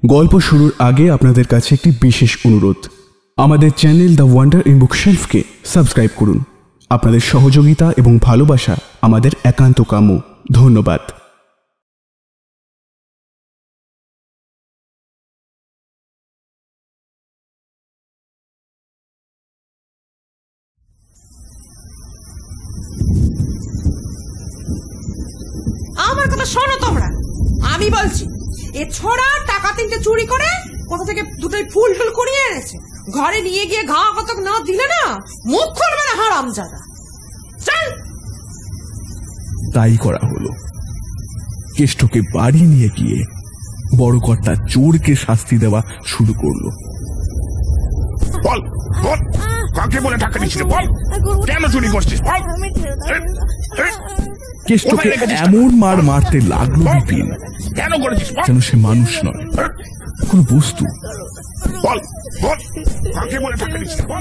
গল্প শুরুর আগে আপনাদের কাছে একটি বিশেষ অনুরোধ, আমাদের চ্যানেল দ্য ওয়ান্ডার ইন বুকশেলফকে সাবস্ক্রাইব করুন। আপনাদের সহযোগিতা এবং ভালোবাসা আমাদের একান্ত কাম্য। ধন্যবাদ। আমার কথা শোনো তোমরা, আমি বলছি এ ছোড়া টাকা তিনটে চুরি করে কোথা থেকে দুটোই ফুল টুল কুড়িয়ে এনেছে, ঘরে নিয়ে গিয়ে ঘা কতক না দিলে না মুখ খুলবে না হারামজাদা। চল। তাই করা হলো। কেষ্টকে বাড়ি নিয়ে গিয়ে বড় কর্তা চোরকে শাস্তি দেওয়া শুরু করলো। বল বল, কাকে বলে টাকা দিচ্ছিস? বল, কেন চুরি করছিস? বল। কেষ্টকে এমন মার মারতে লাগলো বিপিন কেন করেছিস? যেন সে মানুষ নয়, কোন বস্তু। বল বল, কাকে বলে টাকা দিচ্ছিস? বল।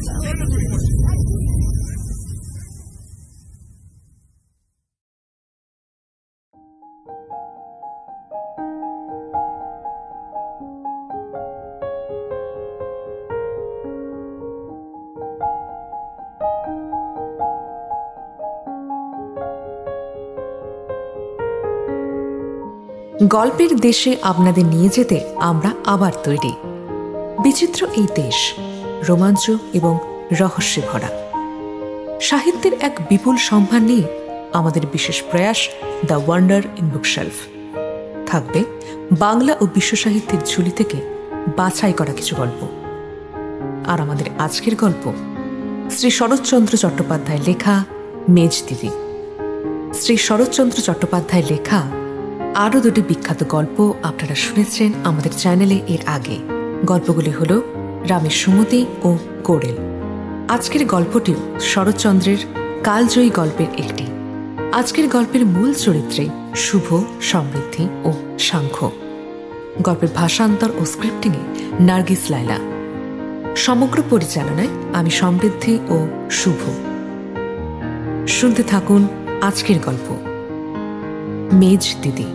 গল্পের দেশে আপনাদের নিয়ে যেতে আমরা আবার তৈরি। বিচিত্র এই দেশ রোমাঞ্চ এবং রহস্যে ভরা। সাহিত্যের এক বিপুল সম্ভার নিয়ে আমাদের বিশেষ প্রয়াস দ্য ওয়ান্ডার ইন বুকশেলফ। থাকবে বাংলা ও বিশ্ব সাহিত্যের ঝুলি থেকে বাছাই করা কিছু গল্প। আর আমাদের আজকের গল্প শ্রী শরৎচন্দ্র চট্টোপাধ্যায় লেখা মেজ দিদি। শ্রী শরৎচন্দ্র চট্টোপাধ্যায় লেখা আরও দুটি বিখ্যাত গল্প আপনারা শুনেছেন আমাদের চ্যানেলে এর আগে। গল্পগুলি হল রামের সুমতি ও কোড়েল। আজকের গল্পটিও শরৎচন্দ্রের কালজয়ী গল্পের একটি। আজকের গল্পের মূল চরিত্রে শুভ, সমৃদ্ধি ও সাংখ্য। গল্পের ভাষান্তর ও স্ক্রিপ্টিংয়ে নার্গিস লায়লা। সমগ্র পরিচালনায় আমি সমৃদ্ধি ও শুভ। শুনতে থাকুন আজকের গল্প মেজ দিদি।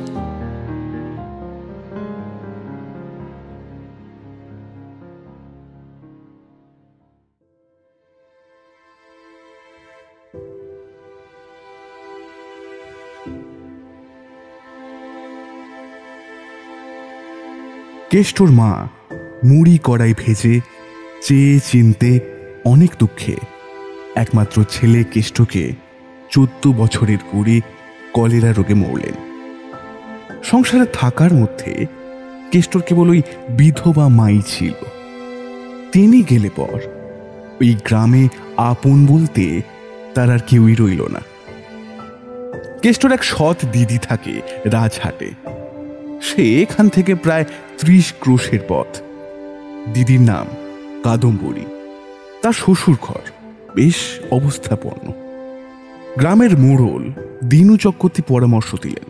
কেষ্টর মা মুড়ি কড়াই ভেজে চেয়ে চিনতে অনেক দুঃখে একমাত্র ছেলে কেষ্টকে 14 বছরের করে কলেরা রোগে মরলেন। সংসারে থাকার মধ্যে কেষ্টর কেবল ওই বিধবা মাই ছিল। তিনি গেলে পর ওই গ্রামে আপন বলতে তার আর কেউই রইল না। কেষ্টর এক সৎ দিদি থাকে রাজহাটে। সে এখান থেকে প্রায় 30 ক্রোশের পথ। দিদির নাম কাদম্বরী। তার শ্বশুর ঘর বেশ অবস্থাপন্ন। গ্রামের মোড়ল দিনু চক্রবর্তী পরামর্শ দিলেন,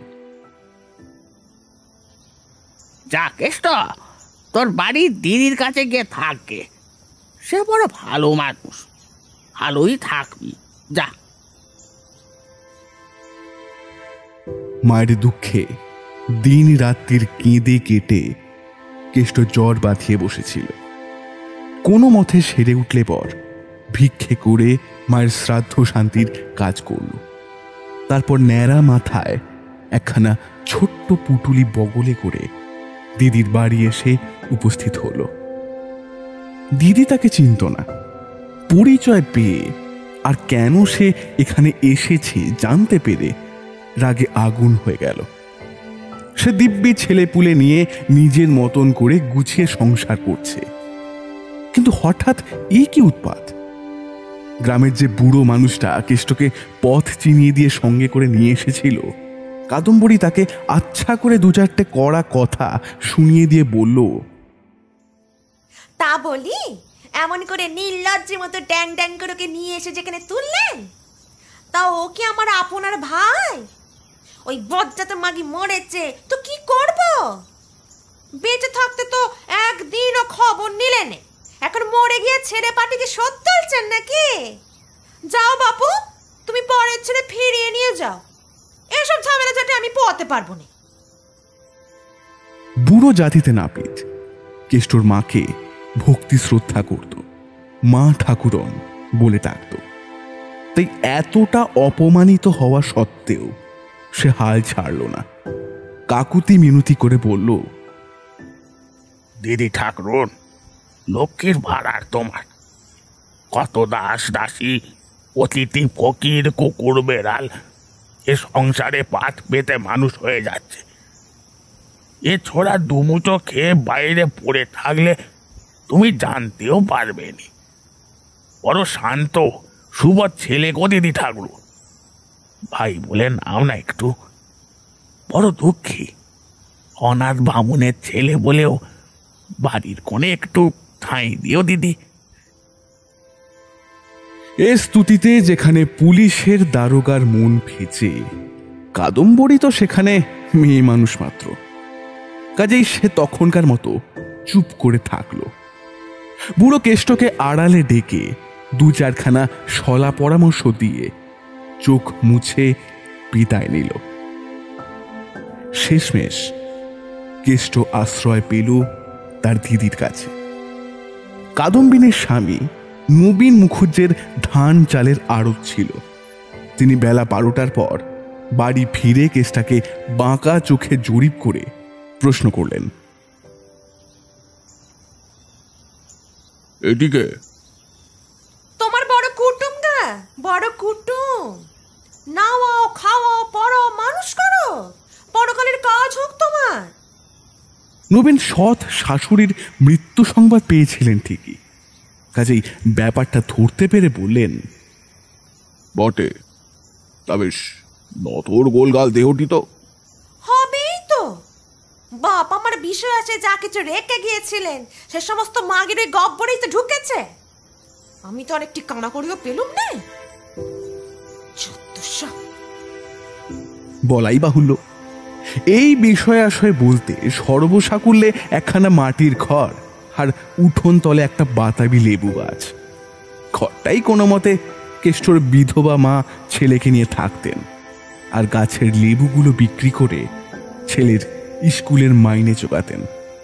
যা কেষ্ট, তোর বাড়ির দিদির কাছে গিয়ে থাকবে। সে বড় ভালো মানুষ, ভালোই থাকবি, যা। মায়ের দুঃখে দিন রাত্রির কেঁদে কেটে কেষ্ট জ্বর বাঁধিয়ে বসেছিল। কোনো মতে সেরে উঠলে পর ভিক্ষে করে মায়ের শ্রাদ্ধ শান্তির কাজ করল। তারপর ন্যাড়া মাথায় একখানা ছোট্ট পুটুলি বগলে করে দিদির বাড়ি এসে উপস্থিত হল। দিদি তাকে চিনত না। পরিচয় পেয়ে আর কেন সে এখানে এসেছে জানতে পেরে রাগে আগুন হয়ে গেল। সে দিব্যি ছেলে পুলে নিয়ে নিজের মতন করে গুছিয়ে সংসার করছে। কিন্তু হঠাৎ এই কি উৎপাত! গ্রামের যে বুড়ো মানুষটা কেষ্টকে পথ চিনিয়ে দিয়ে সঙ্গে করে নিয়ে এসেছিল, কাদম্বরী তাকে আচ্ছা করে 2-4টে কড়া কথা শুনিয়ে দিয়ে বলল, তা বলি এমন করে নির্লজ্জের মতো ড্যাং ড্যাং করে ওকে নিয়ে এসে যেখানে তুললেন, তা ও কি আমার আপনার ভাই? ওই বজ্জাত মাগি মরেছে তো কি করব? বেঁচে থাকতে তো একদিনও খবর নিলেন, এখন মরে গিয়ে ছেড়ে পাটিকে শোধ তুলছেন নাকি? যাও বাপু, তুমি পরের ছেলে ফিরিয়ে নিয়ে যাও। এসব ঝামেলা ঝাটে আমি পোয়াতে পারবো না। বুড়ো জাতিতে নাপিত কেষ্টর মাকে ভক্তি শ্রদ্ধা করত, মা ঠাকুরন বলে ডাকত। তাই এতটা অপমানিত হওয়া সত্ত্বেও সে হাল ছাড়ল না। কাকুতি মিনতি করে বলল, দিদি ঠাকুরন, লক্ষ্মীর ভাড়ার তোমার। কত দাস দাসী, অতিথি, ফকির, কুকুর, বেড়াল এ সংসারে পাত পেতে মানুষ হয়ে যাচ্ছে। এ ছোড়া দুমুচো খেয়ে বাইরে পড়ে থাকলে তুমি জানতেও পারবে নি। বড় শান্ত সুবোধ ছেলে গো দিদি ঠাকুর, ভাই বলে নাও না একটু। বড় দুঃখী, অনাথ বামুনের ছেলে বলেও বাড়ির কোণে একটু ঠাঁই দিও দিদি। এ স্তুতিতে যেখানে পুলিশের দারোগার মন ভিজে, কাদম্বরী তো সেখানে মেয়ে মানুষ মাত্র। কাজেই সে তখনকার মতো চুপ করে থাকলো। বুড়ো কেষ্টকে আড়ালে ডেকে দু চারখানা শলা পরামর্শ দিয়ে চোখ মুছে বিদায় নিল। শেষমেশ কেষ্ট আশ্রয় পেল তার দিদির কাছে। কাদম্বিনীর স্বামী নবীন মুখুজ্জের ধান চালের আড়ত ছিল। তিনি বেলা 12টার পর বাড়ি ফিরে কেষ্টাকে বাঁকা চোখে জরিপ করে প্রশ্ন করলেন, এদিকে। তোমার বড় কুটুম গা, বড় কুটুম। নাওয়াও, খাওয়াও, পড়ো, মানুষ করো, পরকালের কাজ হোক তোমার। নবীন সৎ শাশুড়ির মৃত্যু সংবাদ পেয়েছিলেন ঠিকই, কাজেই ব্যাপারটা ধরতে পেরে বললেন, বটে, তা বেশ নতর গোলগাল দেহটি তো হবেই তো। বাপ আমার বিষয় আছে, যা কিছু রেখে গিয়েছিলেন সে সমস্ত মাগের ওই গব্বরেই তো ঢুকেছে। আমি তো অনেকটি কানা করিও পেলুম না। বলাই বাহুল্য, এই বিষয় আশয় বলতে সর্বসাকুল্যে একখানা মাটির ঘর আর উঠোন তলে একটা বাতাবি লেবু গাছ। ঘরটাই কোনো মতে কেষ্টর বিধবা মা ছেলেকে নিয়ে থাকতেন, আর গাছের লেবুগুলো বিক্রি করে ছেলের স্কুলের মাইনে জোগাতেন।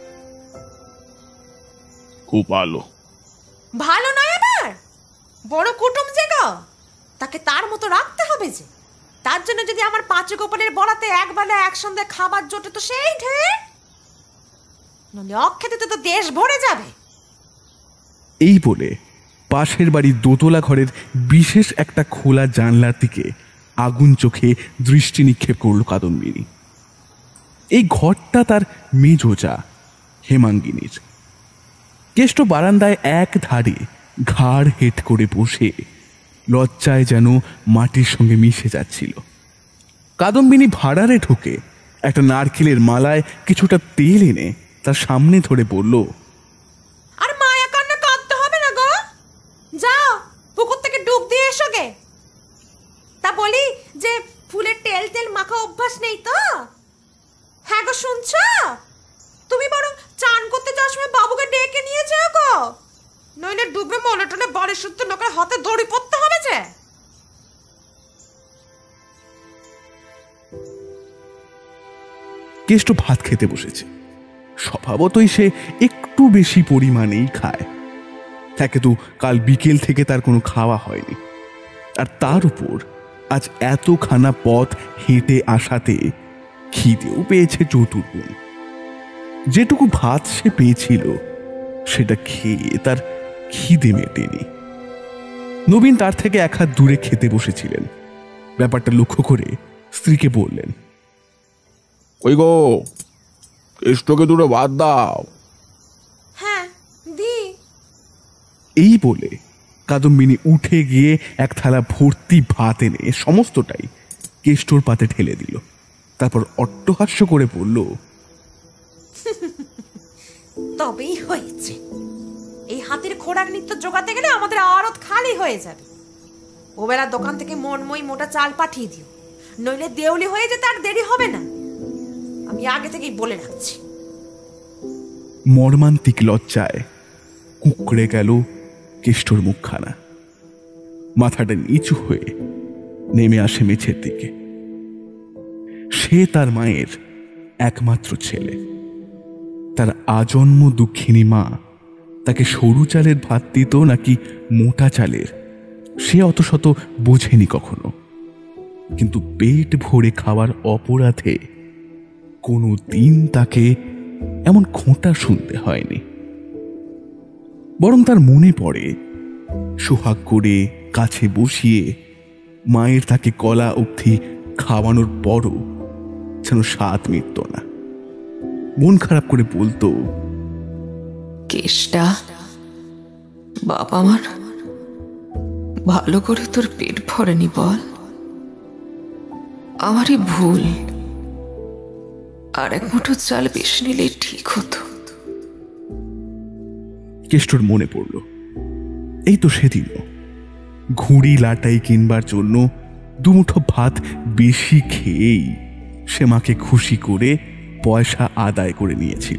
খুব ভালো। ভালো নয় আবার, বড় কুটুম যে গো, তাকে তার মতো রাখতে হবে যে। তার জন্য যদি আমার পাঁচ গোপালের বড়াতে একবেলা এক সন্ধ্যায় খাবার জোটে তো সেই ঢের, নইলে অক্ষেতে তো দেশ ভরে যাবে। এই বলে পাশের বাড়ির দোতলা ঘরের বিশেষ একটা খোলা জানলার দিকে আগুন চোখে দৃষ্টি নিক্ষেপ করল কাদম্বিনী। এই ঘরটা তার মেজোজা হেমাঙ্গিনীর। কেষ্ট বারান্দায় এক ধারে ঘাড় হেট করে বসে লজ্জায় যেন মাটির সঙ্গে মিশে যাচ্ছিল। কাদম্বিনী ভাড়ারে ঢুকে একটা নারকেলের মালায় কিছুটা তেল এনে তার সামনে ধরে বলল, আর মায়া কান্না কাঁদতে হবে না গো, যাও পুকুর থেকে ডুব দিয়ে এসো গে। তা বলি যে ফুলের তেল তেল মাখা অভ্যাস নেই তো? হ্যাঁ গো শুনছো? তুমি বরং চান করতে যাওয়ার সময় বাবুকে ডেকে নিয়ে যাও গো, নইলে ডুবে মনে টনে বাড়ির সূত্র লোকের হাতে দড়ি পড়তে হবে যে। কেষ্ট ভাত খেতে বসেছে। স্বভাবতই সে একটু বেশি পরিমাণেই খায়। তাকে তো কাল বিকেল থেকে তার কোনো খাওয়া হয়নি, আর তার উপর আজ এতখানা পথ হেঁটে আসাতে খিদেও পেয়েছে চতুর্গুণ। যেটুকু ভাত সে পেয়েছিল সেটা খেয়ে তার খিদে মেটেনি। নবীন তার থেকে এক হাত দূরে খেতে বসেছিলেন। ব্যাপারটা লক্ষ্য করে স্ত্রীকে বললেন, ওই গো, কেষ্টকে দুটো ভাত দাও। হ্যাঁ দি। এই বলে কাদম্বিনী উঠে গিয়ে এক থালা ভর্তি ভাত এনে সমস্তটাই কেষ্টর পাতে ঢেলে দিল। তারপর অট্টহাস্য করে বলল, তবেই হয়েছে। এই হাতির খোরাক নিত্য জোগাতে গেলে আমাদের আড়ত খালি হয়ে যাবে। ওবেলা দোকান থেকে মনময় মোটা চাল পাঠিয়ে দিও, নইলে দেউলি হয়ে যেতে আর দেরি হবে না। আমি আগে থেকেই বলে রাখছি। মর্মান্তিক লজ্জায় কুঁকড়ে গেল কেষ্টর মুখখানা। মাথাটা নিচু হয়ে নেমে আসে মেঝের দিকে। সে তার মায়ের একমাত্র ছেলে, তার আজন্ম দুঃখিনী মা তাকে সরু চালের ভাত দিত নাকি মোটা চালের সে অত শত বোঝেনি কখনো, কিন্তু পেট ভরে খাওয়ার অপরাধে কোনো দিন তাকে এমন খোঁটা শুনতে হয়নি। বরং তার মনে পড়ে সোহাগ করে কাছে বসিয়ে মায়ের তাকে কলা অবধি খাওয়ানোর পরও যেন স্বাদ মিটত না। মন খারাপ করে বলতো, কেষ্টা বাবা আমার ভালো করে তোর পেট ভরেনি বল, আমারই ভুল, আর এক মুঠো চাল বেশি নিলে ঠিক হতো। কেষ্টর মনে পড়ল এই তো সেদিনও ঘুড়ি লাটাই কিনবার জন্য দুমুঠো ভাত বেশি খেয়েই সে মাকে খুশি করে পয়সা আদায় করে নিয়েছিল।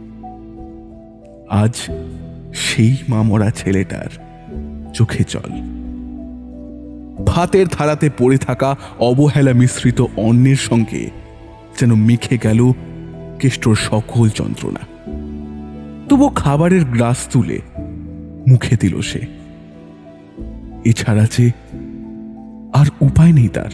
আজ সেই মামরা ছেলেটার চোখে জল। ভাতের থালাতে পড়ে থাকা অবহেলা মিশ্রিত অন্নের সঙ্গে যেন মেখে গেল কেষ্টর সকল যন্ত্রণা। তবু খাবারের গ্লাস তুলে মুখে দিল সে। এছাড়া যে আর উপায় নেই তার।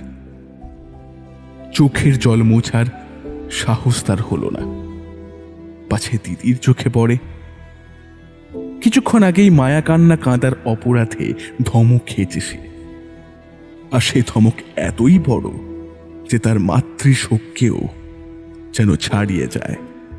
চোখের জল মোছার সাহস তার হলো না, পাছে দিদির চোখে পড়ে। কিছুক্ষণ আগেই মায়া কান্না কাঁদার অপরাধে ধমক খেয়েছে সে, আর সে ধমক এতই বড় যে তার মাতৃশোককেও যেন ছাড়িয়ে যায়।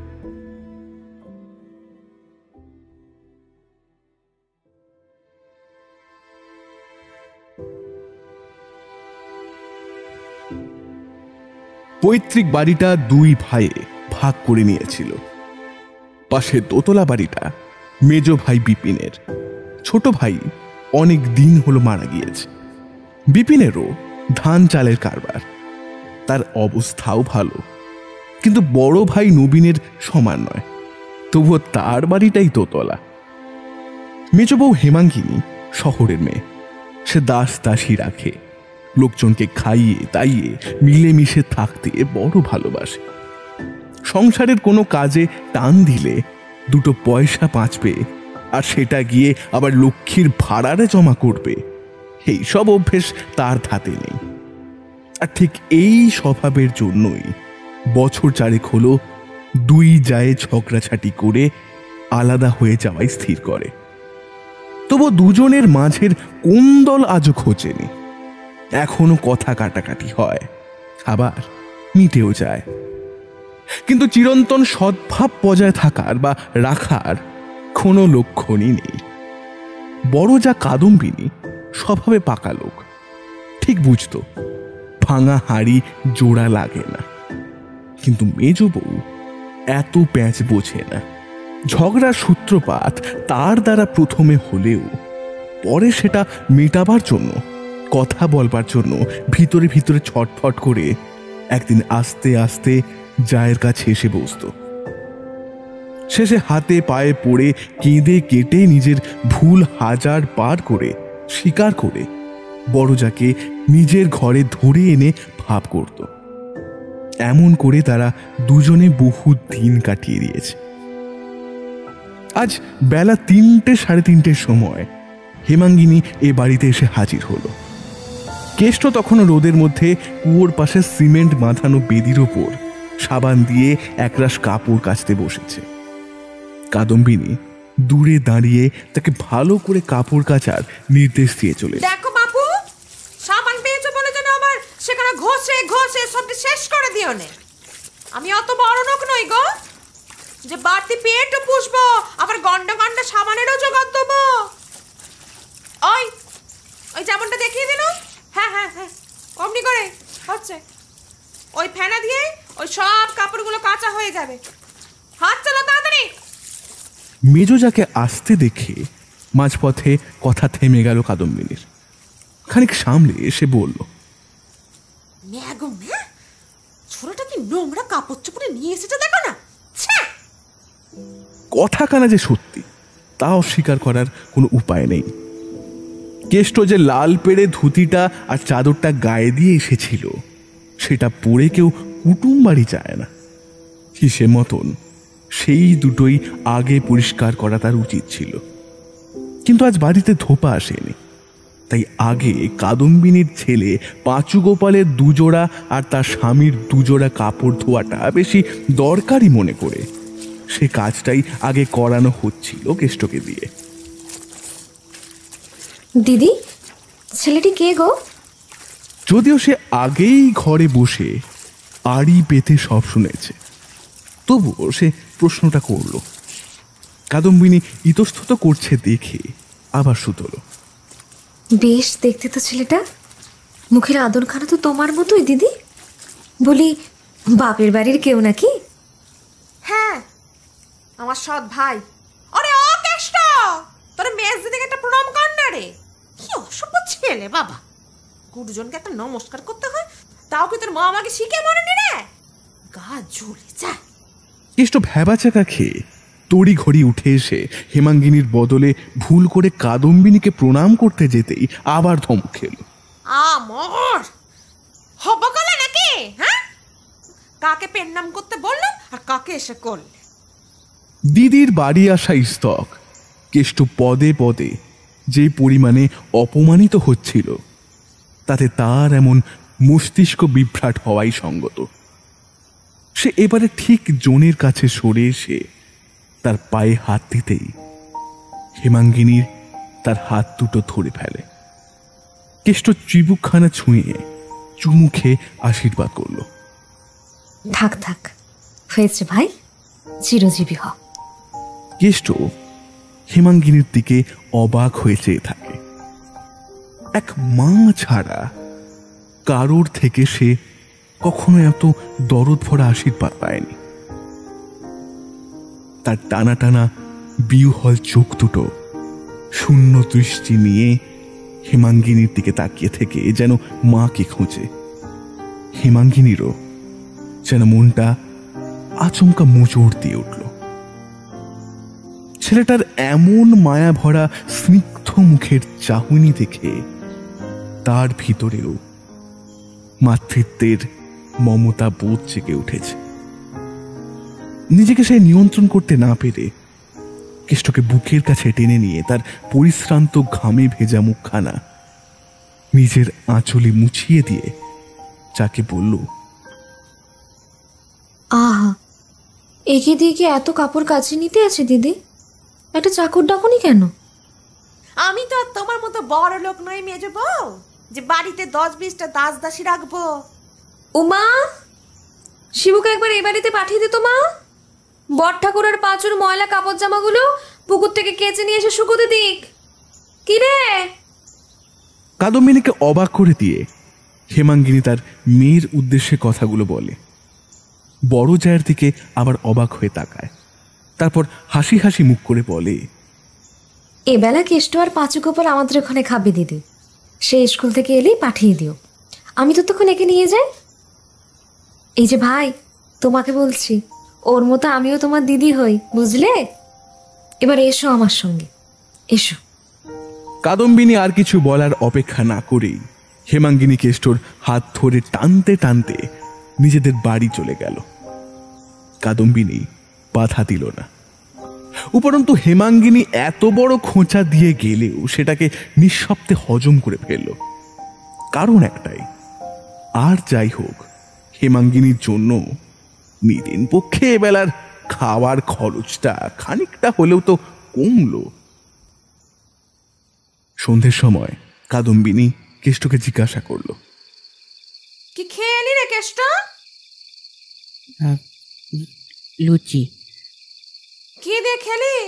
পৈতৃক বাড়িটা দুই ভাইয়ে ভাগ করে নিয়েছিল। পাশে দোতলা বাড়িটা মেজ ভাই বিপিনের। ছোট ভাই অনেক দিন হলো মারা গিয়েছে। বিপিনেরও ধান চালের কারবার, তার অবস্থাও ভালো, কিন্তু বড় ভাই নবীনের সমান নয়। তবুও তার বাড়িটাই দোতলা। মেজ বউ হেমাঙ্গিনী শহরের মেয়ে, সে দাস দাসী রাখে, লোকজনকে খাইয়ে দাইয়ে মিলেমিশে থাকতে বড় ভালোবাসে। সংসারের কোনো কাজে টান দিলে দুটো পয়সা বাঁচবে, আর সেটা গিয়ে আবার লক্ষ্মীর ভাড়ারে জমা করবে, এই সব অভ্যেস তার ধাতে নেই। আর ঠিক এই স্বভাবের জন্যই বছর চারেক হলো দুই জায়ে ঝগড়াঝাটি করে আলাদা হয়ে যাওয়াই স্থির করে। তবু দুজনের মাঝের কোন দল আজও খোঁজেনি। এখনো কথা কাটাকাটি হয়, আবার মিটেও যায়, কিন্তু চিরন্তন সদ্ভাব বজায় থাকার বা রাখার কোনো লক্ষণই নেই। বড় যা কাদম্বিনী স্বভাবে পাকা লোক, ঠিক বুঝতো ভাঙা হাড়ি জোড়া লাগে না, কিন্তু মেজ বউ এত প্যাঁচ বোঝে না। ঝগড়ার সূত্রপাত তার দ্বারা প্রথমে হলেও পরে সেটা মেটাবার জন্য, কথা বলবার জন্য ভিতরে ভিতরে ছটফট করে একদিন আস্তে আস্তে জায়ের কাছে এসে বসত। শেষে হাতে পায়ে পড়ে কেঁদে কেটে নিজের ভুল হাজার বার করে স্বীকার করে বড়জাকে নিজের ঘরে ধরে এনে ভাব করত। এমন করে তারা দুজনে বহু দিন কাটিয়ে দিয়েছে। আজ বেলা 3টে সাড়ে 3টের সময় হেমাঙ্গিনী এ বাড়িতে এসে হাজির হলো। কেষ্ট তখনও রোদের মধ্যে কুয়োর পাশে সিমেন্ট বাঁধানো বেদির ওপর সাবান দিয়ে একরাশ কাপড় কাচতে বসেছে। কাদম্বিনী দূরে দাঁড়িয়ে তাকে ভালো করে কাপড় কাচার নির্দেশ দিয়ে চলে। দেখো বাপু, সাবান পেয়েছো বলে যেন আবার সেখানে ঘষে ঘষে সবটি শেষ করে দিও নে। আমি অত বড় লোক নই গো যে বাড়তি পেটও পুষবো, আবার গন্ডা গন্ডা সাবানেরও জোগাড় দেবো। ওই ওই যেমনটা দেখিয়ে দিল, হ্যাঁ হ্যাঁ হ্যাঁ অমনি করে হচ্ছে। ওই ফেনা দিয়ে ওই সব কাপড়গুলো কাঁচা হয়ে যাবে। হাত চালা তাড়াতাড়ি। মেজোজাকে আসতে দেখে মাঝপথে কথা থেমে গেল কাদম্বিনীর। খানিক সামনে এসে বলল, ম্যাগো ম্যা, ছোটটা কি নোংরা কাপড় চোপড়ে নিয়ে এসেছে দেখো না। কথা কানা যে সত্যি তা অস্বীকার করার কোনো উপায় নেই। কেষ্ট যে লাল পেড়ে ধুতিটা আর চাদরটা গায়ে দিয়ে এসেছিল সেটা পরে কেউ কুটুম বাড়ি যায় না। হিসে মতন সেই দুটোই আগে পরিষ্কার করা তার উচিত ছিল, কিন্তু আজ বাড়িতে ধোপা আসেনি। তাই আগে কাদম্বিনীর ছেলে পাঁচু গোপালের দুজোড়া আর তার স্বামীর দুজোড়া কাপড় ধোয়াটা বেশি দরকারি মনে করে সে কাজটাই আগে করানো হচ্ছিল কেষ্টকে দিয়ে। দিদি, ছেলেটি কে গো? যদিও সে আগেই ঘরে বসে আড়ি পেতে সব শুনেছে, তবুও সে প্রশ্নটা করল। কাদম্বিনী ইতস্তত করছে দেখে আবার শুধল, বেশ দেখতে তো ছেলেটা, মুখের আদরখানা তো তোমার মতোই দিদি। বলি, বাপের বাড়ির কেউ নাকি? হ্যাঁ, আমার সৎ ভাই। আরে ও কেষ্ট, তোর মেজ দিদিকে একটা প্রণাম কর না রে। কি অসভ্য ছেলে বাবা, গুরুজনকে একটা নমস্কার করতে হয়, তাও কি তোর মা আমাকে শিখে মরেনি রে? গা জ্বলে যায়। কেষ্ট ভ্যাবাচাকা খেয়ে তড়ি ঘড়ি উঠে এসে হেমাঙ্গিনীর বদলে ভুল করে কাদম্বিনীকে প্রণাম করতে যেতেই আবার ধমক খেল। আমর হবকলা নাকি? হ্যাঁ, কাকে প্রণাম করতে বললাম আর কাকে এসে করলে? দিদির বাড়ি আসা স্তক কেষ্ট পদে পদে যে পরিমাণে অপমানিত হচ্ছিল, তাতে তার এমন মস্তিষ্ক বিভ্রাট হওয়াই সঙ্গত। সে এবারে ঠিক জনের কাছে সরে এসে তার পায়ে হাত দিতেই হেমাঙ্গিনীর তার হাত দুটো ধরে ফেলে। কেষ্ট চিবুকখানা ছুঁয়ে চুমু খেয়ে আশীর্বাদ করল। থাক থাক, হয়েছে ভাই, চিরজীবী হ। কেষ্ট হেমাঙ্গিনীর দিকে অবাক হয়ে চেয়ে থাকে। এক মা ছাড়া কারোর থেকে সে কখনো এত দরদ ভরা আশীর্বাদ পায়নি। তার টানা টানা বিহ্বল চোখ দুটো শূন্য দৃষ্টি নিয়ে হেমাঙ্গিনীর দিকে তাকিয়ে থেকে যেন মাকে খুঁজে। হেমাঙ্গিনীরও যেন মনটা আচমকা মোচড় দিয়ে উঠল। ছেলেটার এমন মায়া ভরা স্নিগ্ধ মুখের চাহনি দেখে তার ভিতরেও মাতৃত্বের মমতা বোধ জেগে উঠেছে। নিজেকে সে নিয়ন্ত্রণ করতে না পেরে কেষ্টকে বুকের কাছে টেনে নিয়ে তার পরিশ্রান্ত ঘামে ভেজা মুখখানা নিজের আঁচলে মুছিয়ে দিয়ে যাকে বলল, আহা, একে দিয়ে কি এত কাপড় কাচে নিতে আছে দিদি? একটা চাকর ডাকুনি কেন? আমি তো আর তোমার মতো বড় লোক নই মেজো বউ, যে বাড়িতে 10-20টা দাস দাসী রাখবো। উমা, শিবুকে একবার এই বাড়িতে পাঠিয়ে দিত মা। বট ঠাকুর আর পাঁচুর ময়লা কাপড় জামাগুলো পুকুর থেকে কেচে নিয়ে এসে শুকোতে দিক। কি রে? কাদম্বিনীকে অবাক করে দিয়ে হেমাঙ্গিনী তার মেয়ের উদ্দেশ্যে কথাগুলো বলে। বড় জায়ের দিকে আবার অবাক হয়ে তাকায়, তারপর হাসি হাসি মুখ করে বলে, এবেলা কেষ্ট আর পাঁচু গোপাল আমাদের ওখানে খাবে দিদি। সে স্কুল থেকে এলেই পাঠিয়ে দিও, আমি তো তখন একে নিয়ে যাই। এই যে ভাই, তোমাকে বলছি, ওর মতো আমিও তোমার দিদি হই, বুঝলে? এবার এসো আমার সঙ্গে, এসো। কাদম্বিনী আর কিছু বলার অপেক্ষা না করেই হেমাঙ্গিনী কেষ্টর হাত ধরে টানতে টানতে নিজেদের বাড়ি চলে গেল। কাদম্বিনী বাধা দিল না। উপরন্তু হেমাঙ্গিনী এত বড় খোঁচা দিয়ে গেলেও সেটাকে নিঃশব্দে হজম করে ফেলল। কারণ একটাই, আর যাই হোক, হেমাঙ্গিনীর জন্য নিদিন পক্ষে এবেলার খাওয়ার খরচটা খানিকটা হলেও তো কমল। সন্ধ্যের সময় কাদম্বিনী কেষ্টকে জিজ্ঞাসা করল, কি খেয়ে এলি রে কেষ্ট? লুচি। কি দিয়ে খেলি?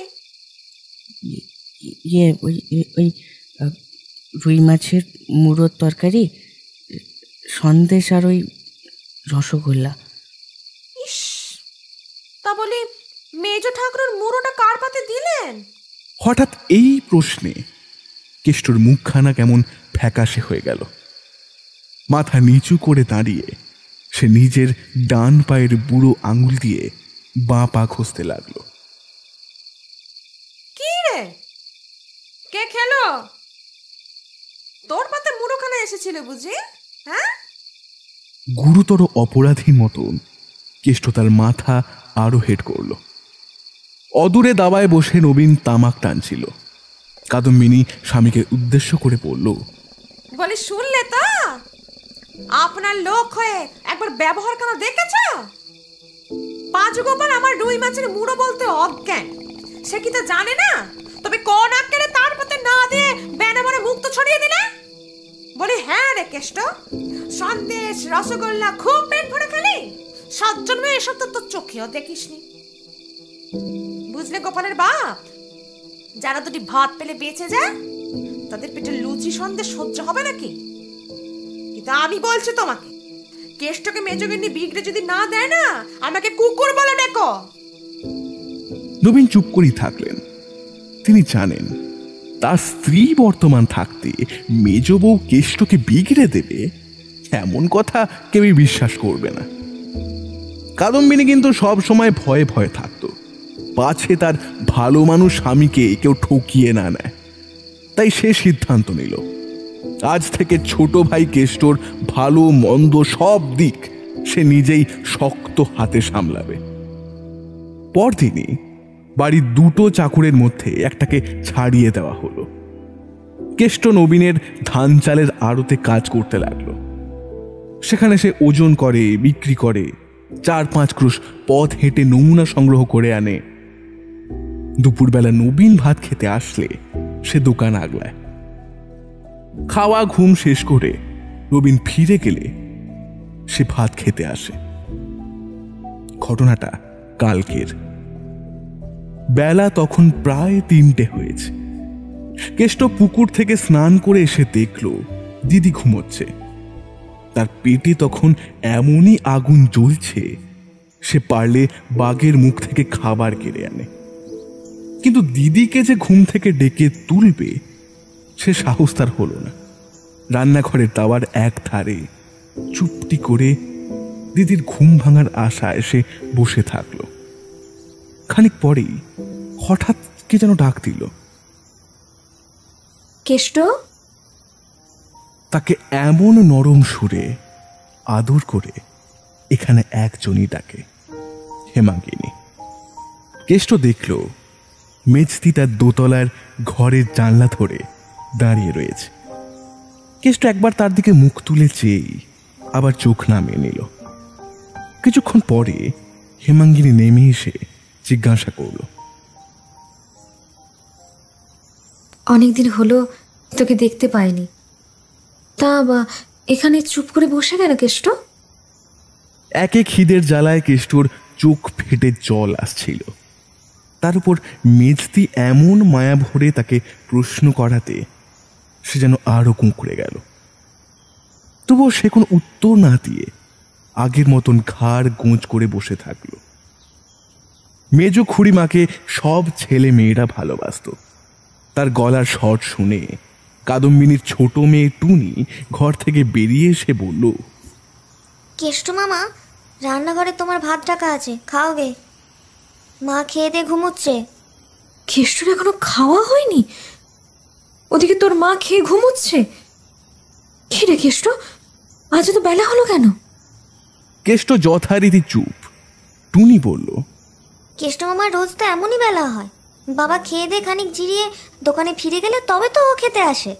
ওই রুই মাছের মুড়োর তরকারি, সন্দেশ আর ওই রসগোল্লা। ইস, তা বলি মেজো ঠাকুরের মুড়োটা কার পাতে দিলেন? হঠাৎ এই প্রশ্নে কেষ্টর মুখখানা কেমন ফ্যাকাশে হয়ে গেল। মাথা নিচু করে দাঁড়িয়ে সে নিজের ডান পায়ের বুড়ো আঙুল দিয়ে বাঁ পা ঘষতে লাগলো। কি রে, কে খেলো? তোর পাতে মুড়োখানা এসেছিল বুঝি? হ্যাঁ? গুরুতর অপরাধীর মতন কেষ্ট তার মাথা আরো হেট করল। অদূরে দাবায় বসে নবীন তামাক টানছিল। কাদম্বিনী স্বামীকে উদ্দেশ্য করে বলল, বলি শুনলে তো, আপনার লোক হয়ে একবার ব্যবহার কেন দেখেছ? পাঁচু গোপাল আমার রুই মাছের মুড়ো বলতে অজ্ঞান, সে কি তো জানে না? তবে কোন আক্কেলে তার পথে না দিয়ে বেনা মনে মুক্ত ছড়িয়ে দিলে? বলি হ্যাঁ রে কেষ্ট, সন্দেশ রসগোল্লা খুব পেট ভরে খেলি, সজ্জন মেয়ে এসব তো তোর চোখেও দেখিসনি। বুঝলে গোপালের বাপ, যারা দুটি ভাত পেলে বেঁচে যায় তাদের পেটে লুচি সন্দেশ সহ্য হবে নাকি? কিন্তু আমি বলছি তোমাকে, কেষ্টকে মেজগিন্নি বিগড়ে যদি না দেয় না, আমাকে কুকুর বলে ডেকো। নবীন চুপ করেই থাকলেন। তিনি জানেন তার স্ত্রী বর্তমান থাকতে মেজ বউ কেষ্টকে বিগড়ে দেবে, এমন কথা কেউই বিশ্বাস করবে না। কাদম্বিনী কিন্তু সব সময় ভয়ে ভয়ে থাকত, পাছে তার ভালো মানুষ স্বামীকে কেউ ঠকিয়ে না নেয়। তাই সে সিদ্ধান্ত নিল, আজ থেকে ছোট ভাই কেষ্টর ভালো মন্দ সব দিক সে নিজেই শক্ত হাতে সামলাবে। পরদিনই বাড়ির দুটো চাকরের মধ্যে একটাকে ছাড়িয়ে দেওয়া হলো। কেষ্ট নবীনের ধান চালের আড়তে কাজ করতে লাগলো। সেখানে সে ওজন করে, বিক্রি করে, 4-5 ক্রুশ পথ হেঁটে নমুনা সংগ্রহ করে আনে। দুপুরবেলা নবীন ভাত খেতে আসলে সে দোকান আগলায়। খাওয়া ঘুম শেষ করে নবীন ফিরে গেলে সে ভাত খেতে আসে। ঘটনাটা কালকের। বেলা তখন প্রায় 3টে হয়েছে। কেষ্ট পুকুর থেকে স্নান করে এসে দেখল দিদি ঘুমোচ্ছে। তার পেটে তখন এমনই আগুন জ্বলছে, সে পারলে বাঘের মুখ থেকে খাবার কেড়ে আনে। কিন্তু দিদিকে যে ঘুম থেকে ডেকে তুলবে সে সাহস তার হলো না। রান্নাঘরের তাওয়ার এক ধারে চুপটি করে দিদির ঘুম ভাঙার আশায় সে বসে থাকলো। খানিক পরেই হঠাৎ কে যেন ডাক দিল, কেষ্ট। তাকে এমন নরম সুরে আদর করে এখানে একজনই ডাকে, হেমাঙ্গিনী। কেষ্ট দেখল মেজদি তার দোতলার ঘরের জানলা ধরে দাঁড়িয়ে রয়েছে। কেষ্ট একবার তার দিকে মুখ তুলে চেয়েই আবার চোখ নামিয়ে নিল। কিছুক্ষণ পরে হেমাঙ্গিনী নেমে এসে জিজ্ঞাসা করল, অনেকদিন হলো তোকে দেখতে পাইনি, তা এখানে চুপ করে বসে কেন কেষ্ট? একে খিদের জ্বালায় কেষ্টর চোখ ফেটে জল আসছিল। তার উপর মেজদি এমন মায়া ভরে তাকে প্রশ্ন করাতে সে যেন আরো কুঁকড়ে গেল। তবুও সে কোনো উত্তর না দিয়ে আগের মতন ঘাড় গোঁজ করে বসে থাকল। মেজ খুড়িমাকে সব ছেলে মেয়েরা ভালোবাসত। তার গলার স্বর শুনে কাদম্বিনীর ছোট মেয়ে টুনি ঘর থেকে বেরিয়ে এসে বলল, কেষ্ট মামা, রান্নাঘরে তোমার ভাত রাখা আছে, খাও গে। মা খেয়ে দিয়ে ঘুমোচ্ছে। কেষ্টর এখনো খাওয়া হয়নি? ওদিকে তোর মা খেয়ে ঘুমোচ্ছে? কি রে কেষ্ট, আজ তো বেলা হলো কেন? কেষ্ট যথারীতি চুপ। টুনি বলল, কেষ্ট মামার রোজ তো এমনই বেলা হয়, বাবা খেয়ে দিয়ে খানিক জিরিয়ে দোকানে ফিরে গেলে তবে তো ও খেতে আসে।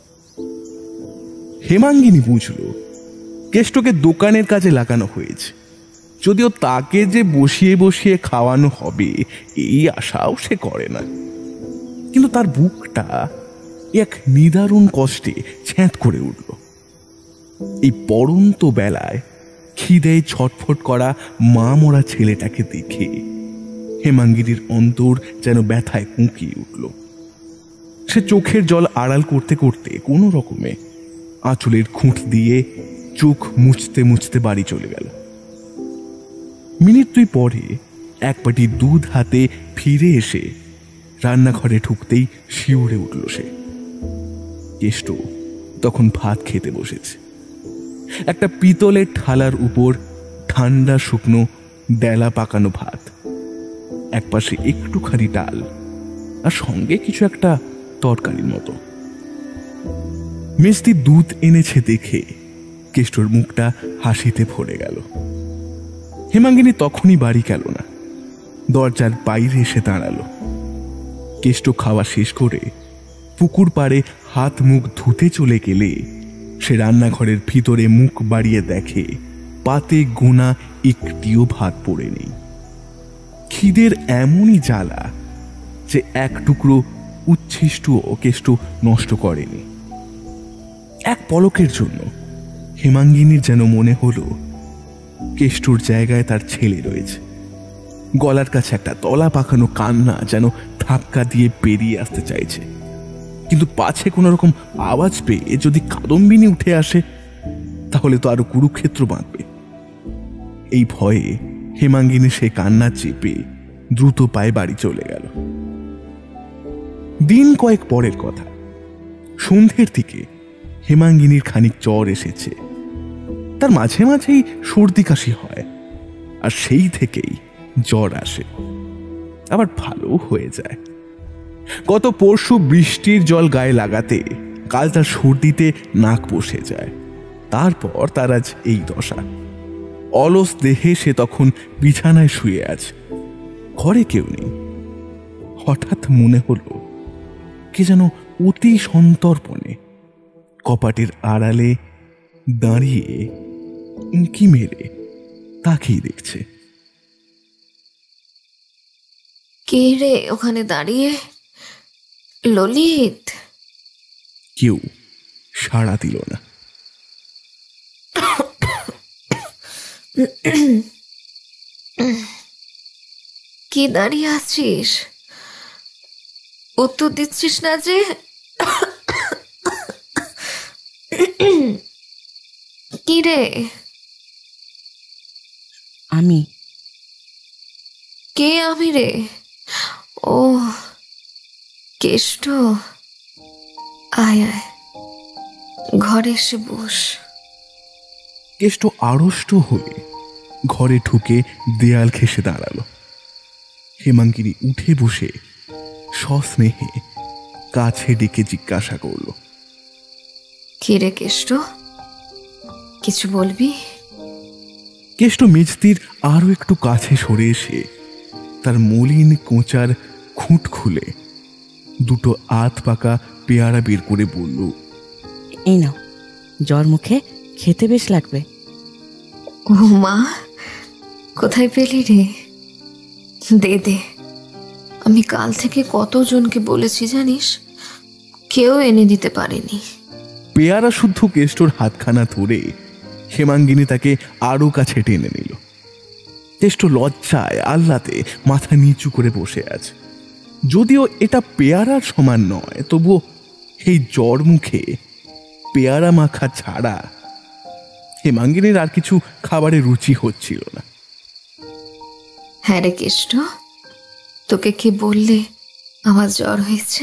হেমাঙ্গিনী বুঝল কেষ্টকে দোকানের কাজে লাগানো হয়েছে, যদিও তাকে যে বসিয়ে বসিয়ে খাওয়ানো হবে এই আশাও সে করে না। কিন্তু তার বুকটা এক নিদারুণ কষ্টে ছ্যাঁত করে উঠল। এই পড়ন্ত বেলায় খিদেয় ছটফট করা মা মরা ছেলেটাকে দেখে হেমাঙ্গিনীর অন্তর যেন ব্যথায় কুঁকিয়ে উঠল। সে চোখের জল আড়াল করতে করতে কোনো রকমে আঁচলের খুঁট দিয়ে চোখ মুছতে মুছতে বাড়ি চলে গেল। মিনিট 2 পরে এক বাটি দুধ হাতে ফিরে এসে রান্নাঘরে ঢুকতেই শিউরে উঠল সে। কেষ্ট তখন ভাত খেতে বসেছে। একটা পিতলের থালার উপর ঠান্ডা শুকনো ডেলা পাকানো ভাত, একপাশে একটুখানি ডাল, আর সঙ্গে কিছু একটা তরকারির মতো। মেজদি দুধ এনেছে দেখে কেষ্টর মুখটা হাসিতে ভরে গেল। হেমাঙ্গিনী তখনই বাড়ি গেল না, দরজার বাইরে এসে দাঁড়ালো। কেষ্ট খাওয়া শেষ করে পুকুর পাড়ে হাত মুখ ধুতে চলে গেলে সে রান্নাঘরের ভিতরে মুখ বাড়িয়ে দেখে পাতে গোনা একটিও ভাত পড়ে নেই। খিদের এমনই জ্বালা যে এক টুকরো উচ্ছিষ্ট কেষ্ট নষ্ট করেনি। এক পলকের জন্য হেমাঙ্গিনীর যেন মনে হলো কেষ্টর জায়গায় তার ছেলে রয়েছে। গলার কাছে একটা তলা পাকানো কান্না যেন ধাক্কা দিয়ে বেরিয়ে আসতে চাইছে, কিন্তু পাছে কোনো রকম আওয়াজ পেয়ে যদি কাদম্বিনী উঠে আসে তাহলে তো আরো কুরুক্ষেত্র বাঁধবে। এই ভয়ে হেমাঙ্গিনী সে কান্না চেপে দ্রুত পায়ে বাড়ি চলে গেল। দিন কয়েক পরের কথা, সন্ধ্যের দিকে হেমাঙ্গিনীর খানিক জ্বর এসেছে। তার মাঝে মাঝেই সর্দি কাশি হয়, আর সেই থেকেই জ্বর আসে, আবার ভালো হয়ে যায়। গত পরশু বৃষ্টির জল গায়ে লাগাতে কাল তার সর্দিতে নাক বসে যায়। তারপর তার আজ এই দশা। অলস দেহে সে তখন বিছানায় শুয়ে আছে, ঘরে কেউ নেই। হঠাৎ মনে হলো কে যেন অতি সন্তর্পণে কপাটের আড়ালে দাঁড়িয়ে উঁকি মেরে তাকেই দেখছে। কে রে ওখানে দাঁড়িয়ে? ললিত? কেউ সাড়া দিল না। কি দাঁড়িয়ে আছিস? উত্তর দিচ্ছিস না যে? কি রে? আমি। কে আমি রে? ও কেষ্ট, আয় আয়, ঘরে এসে বস। কেষ্ট আড়ষ্ট হয়ে ঘরে ঢুকে দেয়াল ঘেঁষে দাঁড়ালো। হেমাঙ্গিনী উঠে বসে সস্নেহে কাছে ডেকে জিজ্ঞাসা করল, কি রে কেষ্ট, কিছু বলবি? কেষ্ট মেজদির আরো একটু কাছে সরে এসে তার মলিন কোঁচার খুঁট খুলে দুটো আধ পাকা পেয়ারা বের করে বলল, এই নাও, জ্বর মুখে খেতে বেশ লাগবে। ও মা, কোথায় পেলি রে? দে দে, আমি কাল থেকে কতজনকে বলেছি জানিস, কেউ এনে দিতে পারেনি। পেয়ারা শুদ্ধ কেষ্টর হাতখানা ধরে হেমাঙ্গিনী তাকে আরো কাছে টেনে নিল। কেষ্ট লজ্জায় আহ্লাদে মাথা নিচু করে বসে আছে। যদিও এটা পেয়ারার সমান নয়, তবুও এই জ্বর মুখে পেয়ারা মাখা ছাড়া হেমাঙ্গিনীর আর কিছু খাবারের রুচি হচ্ছিল না। হ্যাঁ রে কেষ্ট, তোকে কি বললে আমার জ্বর হয়েছে?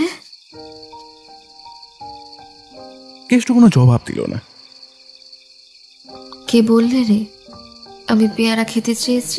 কেষ্ট কোনো জবাব দিল না। কে বললে রে আমি পেয়ারা খেতে চেয়েছি?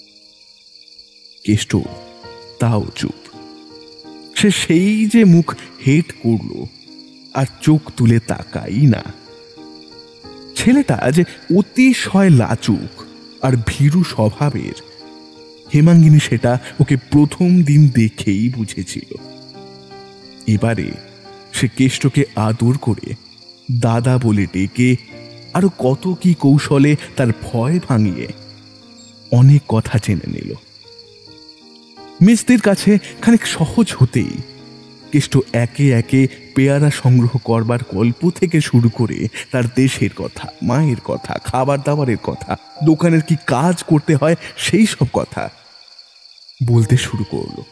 কেষ্ট তাও চুপ। সে সেই যে মুখ হেট করলো আর চোখ তুলে তাকাই না। ছেলেটা যে অতিশয় লাজুক আর ভীরু স্বভাবের, হেমাঙ্গিনী সেটা ওকে প্রথম দিন দেখেই বুঝেছিল। এবারে সে কেষ্টকে আদর করে দাদা বলে ডেকে আরো কত কি কৌশলে তার ভয় ভাঙিয়ে অনেক কথা জেনে নিল। মিস্ত্রির কাছে খানিক সহজ হতেই কেষ্ট একে একে পেয়ারা সংগ্রহ করবার গল্প থেকে শুরু করে তার দেশের কথা, মায়ের কথা, খাবার দাবারের কথা, দোকানের কি কাজ করতে হয় সেই সব কথা বলতে শুরু করলো।